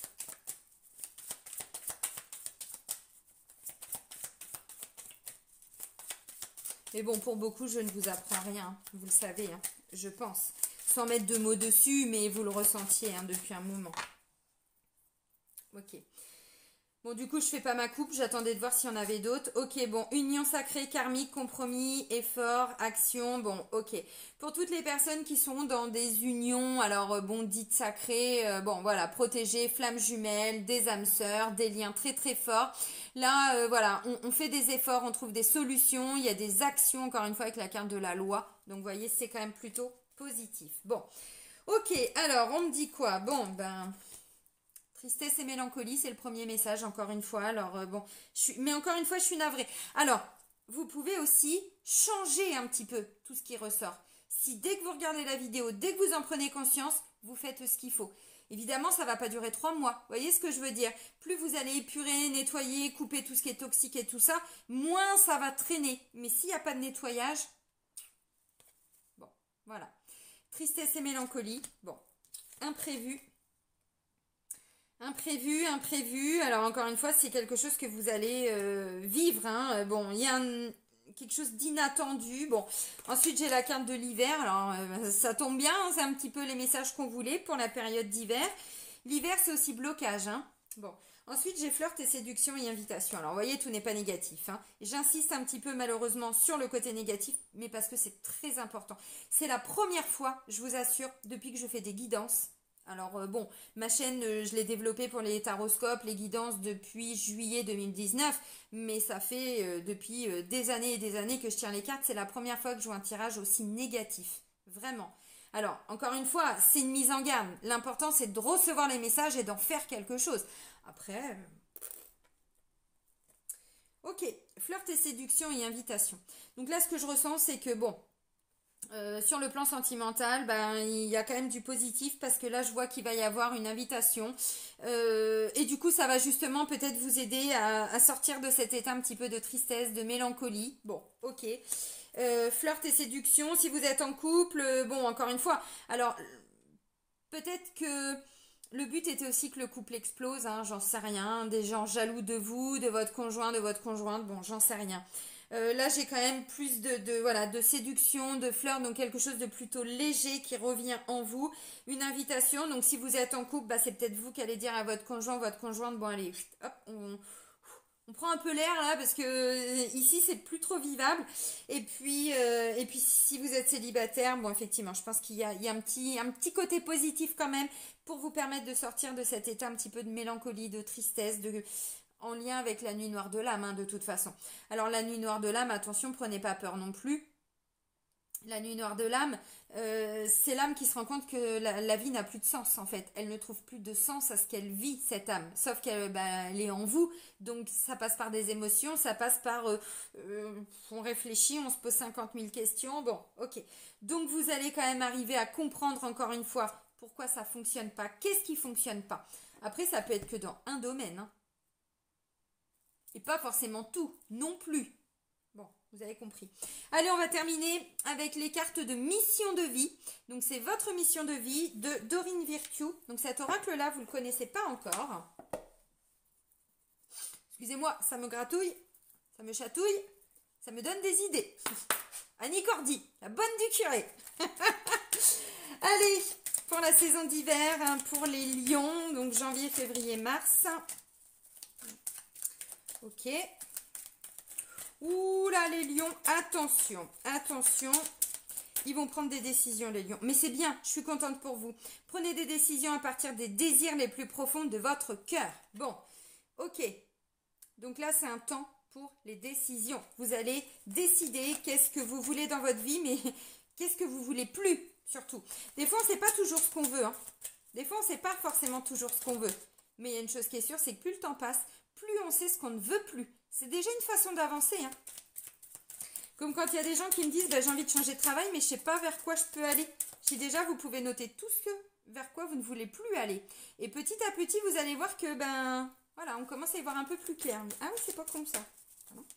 Mais bon, pour beaucoup, je ne vous apprends rien, vous le savez, hein, je pense. Sans mettre de mots dessus, mais vous le ressentiez hein, depuis un moment. Ok. Bon, du coup, je fais pas ma coupe, j'attendais de voir s'il y en avait d'autres. Ok, bon, union sacrée, karmique, compromis, effort, action, bon, ok. Pour toutes les personnes qui sont dans des unions, alors, euh, bon, dites sacrées, euh, bon, voilà, protégées, flammes jumelles, des âmes sœurs, des liens très très forts. Là, euh, voilà, on, on fait des efforts, on trouve des solutions, il y a des actions, encore une fois, avec la carte de la loi. Donc, vous voyez, c'est quand même plutôt positif. Bon, ok, alors, on me dit quoi? Bon, ben... Tristesse et mélancolie, c'est le premier message, encore une fois. Alors, euh, bon, je suis... mais encore une fois, je suis navrée. Alors, vous pouvez aussi changer un petit peu tout ce qui ressort. Si dès que vous regardez la vidéo, dès que vous en prenez conscience, vous faites ce qu'il faut. Évidemment, ça ne va pas durer trois mois. Vous voyez ce que je veux dire? Plus vous allez épurer, nettoyer, couper tout ce qui est toxique et tout ça, moins ça va traîner. Mais s'il n'y a pas de nettoyage, bon, voilà. Tristesse et mélancolie, bon, imprévu. Imprévu, imprévu. Alors encore une fois, c'est quelque chose que vous allez euh, vivre. Hein. Bon, il y a un, quelque chose d'inattendu. Bon, ensuite j'ai la carte de l'hiver. Alors euh, ça tombe bien, hein, c'est un petit peu les messages qu'on voulait pour la période d'hiver. L'hiver, c'est aussi blocage. Hein. Bon, ensuite j'ai flirt et séduction et invitation. Alors vous voyez, tout n'est pas négatif. Hein. J'insiste un petit peu malheureusement sur le côté négatif, mais parce que c'est très important. C'est la première fois, je vous assure, depuis que je fais des guidances. Alors euh, bon, ma chaîne, euh, je l'ai développée pour les taroscopes, les guidances depuis juillet deux mille dix-neuf, mais ça fait euh, depuis euh, des années et des années que je tire les cartes. C'est la première fois que je vois un tirage aussi négatif, vraiment. Alors, encore une fois, c'est une mise en gamme. L'important, c'est de recevoir les messages et d'en faire quelque chose. Après... Euh... Ok, flirt et séduction et invitation. Donc là, ce que je ressens, c'est que bon... Euh, sur le plan sentimental, ben, il y a quand même du positif parce que là, je vois qu'il va y avoir une invitation. Euh, et du coup, ça va justement peut-être vous aider à, à sortir de cet état un petit peu de tristesse, de mélancolie. Bon, ok. Euh, flirt et séduction, si vous êtes en couple, euh, bon, encore une fois. Alors, peut-être que le but était aussi que le couple explose, hein, j'en sais rien. Des gens jaloux de vous, de votre conjoint, de votre conjointe, bon, j'en sais rien. Euh, là, j'ai quand même plus de, de, voilà, de séduction, de fleurs, donc quelque chose de plutôt léger qui revient en vous. Une invitation, donc si vous êtes en couple, bah, c'est peut-être vous qui allez dire à votre conjoint, votre conjointe, bon allez, hop, on, on prend un peu l'air là parce que euh, ici c'est plus trop vivable. Et puis, euh, et puis si vous êtes célibataire, bon effectivement, je pense qu'il y a, il y a un petit, un petit côté positif quand même pour vous permettre de sortir de cet état un petit peu de mélancolie, de tristesse, de en lien avec la nuit noire de l'âme, hein, de toute façon. Alors la nuit noire de l'âme, attention, prenez pas peur non plus. La nuit noire de l'âme, euh, c'est l'âme qui se rend compte que la, la vie n'a plus de sens en fait. Elle ne trouve plus de sens à ce qu'elle vit, cette âme. Sauf qu'elle bah, elle est en vous. Donc ça passe par des émotions, ça passe par... Euh, euh, on réfléchit, on se pose cinquante mille questions. Bon, ok. Donc vous allez quand même arriver à comprendre encore une fois pourquoi ça fonctionne pas. Qu'est-ce qui fonctionne pas? Après, ça peut être que dans un domaine, hein. Et pas forcément tout, non plus. Bon, vous avez compris. Allez, on va terminer avec les cartes de mission de vie. Donc, c'est votre mission de vie de Dorine Virtue. Donc, cet oracle-là, vous ne le connaissez pas encore. Excusez-moi, ça me gratouille, ça me chatouille, ça me donne des idées. Annie Cordy, la bonne du curé. Allez, pour la saison d'hiver, hein, pour les lions, donc janvier, février, mars. Ok. Ouh là, les lions, attention, attention. Ils vont prendre des décisions, les lions. Mais c'est bien, je suis contente pour vous. Prenez des décisions à partir des désirs les plus profonds de votre cœur. Bon, ok. Donc là, c'est un temps pour les décisions. Vous allez décider qu'est-ce que vous voulez dans votre vie, mais qu'est-ce que vous voulez plus, surtout. Des fois, on ne sait pas toujours ce qu'on veut. Hein. Des fois, on ne sait pas forcément toujours ce qu'on veut. Mais il y a une chose qui est sûre, c'est que plus le temps passe, plus on sait ce qu'on ne veut plus. C'est déjà une façon d'avancer. Hein. Comme quand il y a des gens qui me disent bah, j'ai envie de changer de travail, mais je ne sais pas vers quoi je peux aller. Si déjà, vous pouvez noter tout ce que, vers quoi vous ne voulez plus aller. Et petit à petit, vous allez voir que, ben, voilà, on commence à y voir un peu plus clair. Ah oui, c'est pas comme ça. Ah non.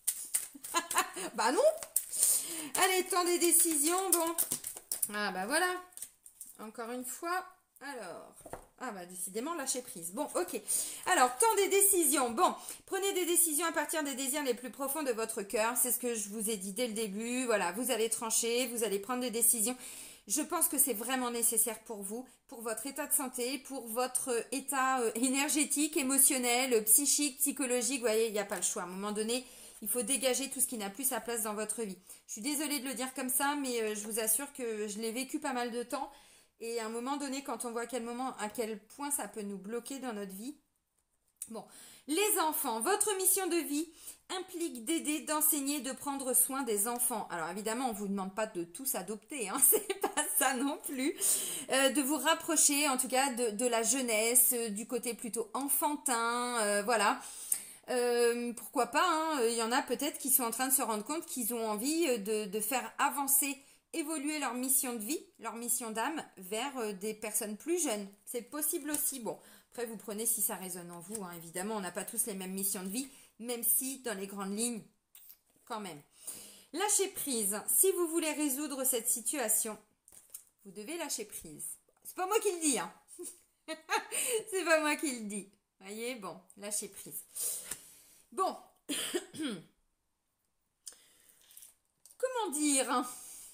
Bah non. Allez, temps des décisions, bon. Ah bah voilà. Encore une fois. Alors, ah bah décidément lâcher prise. Bon, ok. Alors, temps des décisions. Bon, prenez des décisions à partir des désirs les plus profonds de votre cœur. C'est ce que je vous ai dit dès le début. Voilà, vous allez trancher, vous allez prendre des décisions. Je pense que c'est vraiment nécessaire pour vous, pour votre état de santé, pour votre état euh, énergétique, émotionnel, psychique, psychologique. Vous voyez, il n'y a pas le choix. À un moment donné, il faut dégager tout ce qui n'a plus sa place dans votre vie. Je suis désolée de le dire comme ça, mais euh, je vous assure que je l'ai vécu pas mal de temps. Et à un moment donné, quand on voit à quel moment, à quel point ça peut nous bloquer dans notre vie. Bon, les enfants, votre mission de vie implique d'aider, d'enseigner, de prendre soin des enfants. Alors évidemment, on ne vous demande pas de tous adopter, hein, c'est pas ça non plus. Euh, de vous rapprocher, en tout cas, de, de la jeunesse, euh, du côté plutôt enfantin, euh, voilà. Euh, pourquoi pas, hein, il y en a peut-être qui sont en train de se rendre compte qu'ils ont envie de, de faire avancer évoluer leur mission de vie, leur mission d'âme vers euh, des personnes plus jeunes. C'est possible aussi. Bon, après vous prenez si ça résonne en vous. Hein. Évidemment, on n'a pas tous les mêmes missions de vie, même si dans les grandes lignes, quand même. Lâcher prise. Si vous voulez résoudre cette situation, vous devez lâcher prise. C'est pas moi qui le dis. Hein. C'est pas moi qui le dis. Voyez, bon, lâcher prise. Bon. Comment dire hein.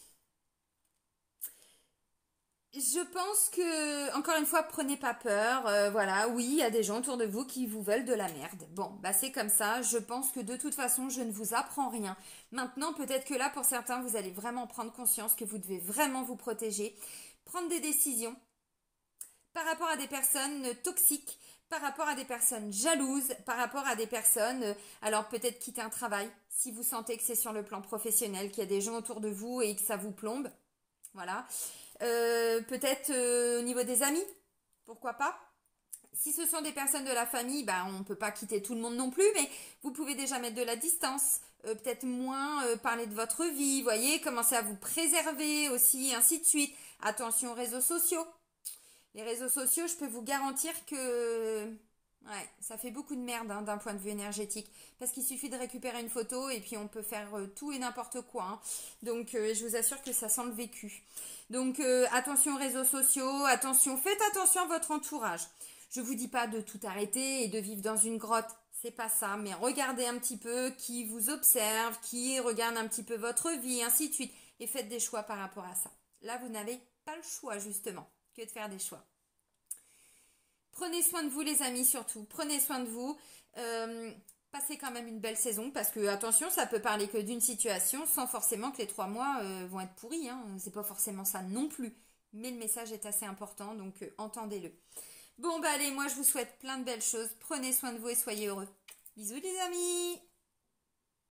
Je pense que, encore une fois, prenez pas peur. Euh, voilà, oui, il y a des gens autour de vous qui vous veulent de la merde. Bon, bah c'est comme ça. Je pense que de toute façon, je ne vous apprends rien. Maintenant, peut-être que là, pour certains, vous allez vraiment prendre conscience que vous devez vraiment vous protéger, prendre des décisions par rapport à des personnes toxiques, par rapport à des personnes jalouses, par rapport à des personnes... Euh, alors, peut-être quitter un travail, si vous sentez que c'est sur le plan professionnel, qu'il y a des gens autour de vous et que ça vous plombe. Voilà. Euh, peut-être euh, au niveau des amis, pourquoi pas. Si ce sont des personnes de la famille, bah, on ne peut pas quitter tout le monde non plus, mais vous pouvez déjà mettre de la distance, euh, peut-être moins euh, parler de votre vie, voyez, commencer à vous préserver aussi, ainsi de suite. Attention aux réseaux sociaux. Les réseaux sociaux, je peux vous garantir que ouais, ça fait beaucoup de merde hein, d'un point de vue énergétique. Parce qu'il suffit de récupérer une photo et puis on peut faire euh, tout et n'importe quoi. Hein. Donc euh, je vous assure que ça sent le vécu. Donc euh, attention aux réseaux sociaux, attention, faites attention à votre entourage. Je vous dis pas de tout arrêter et de vivre dans une grotte, c'est pas ça, mais regardez un petit peu qui vous observe, qui regarde un petit peu votre vie, ainsi de suite, et faites des choix par rapport à ça. Là, vous n'avez pas le choix justement que de faire des choix. Prenez soin de vous les amis surtout, prenez soin de vous. Euh, passez quand même une belle saison parce que attention, ça peut parler que d'une situation sans forcément que les trois mois euh, vont être pourris. Hein. C'est pas forcément ça non plus, mais le message est assez important, donc euh, entendez-le. Bon bah allez, moi je vous souhaite plein de belles choses. Prenez soin de vous et soyez heureux. Bisous les amis!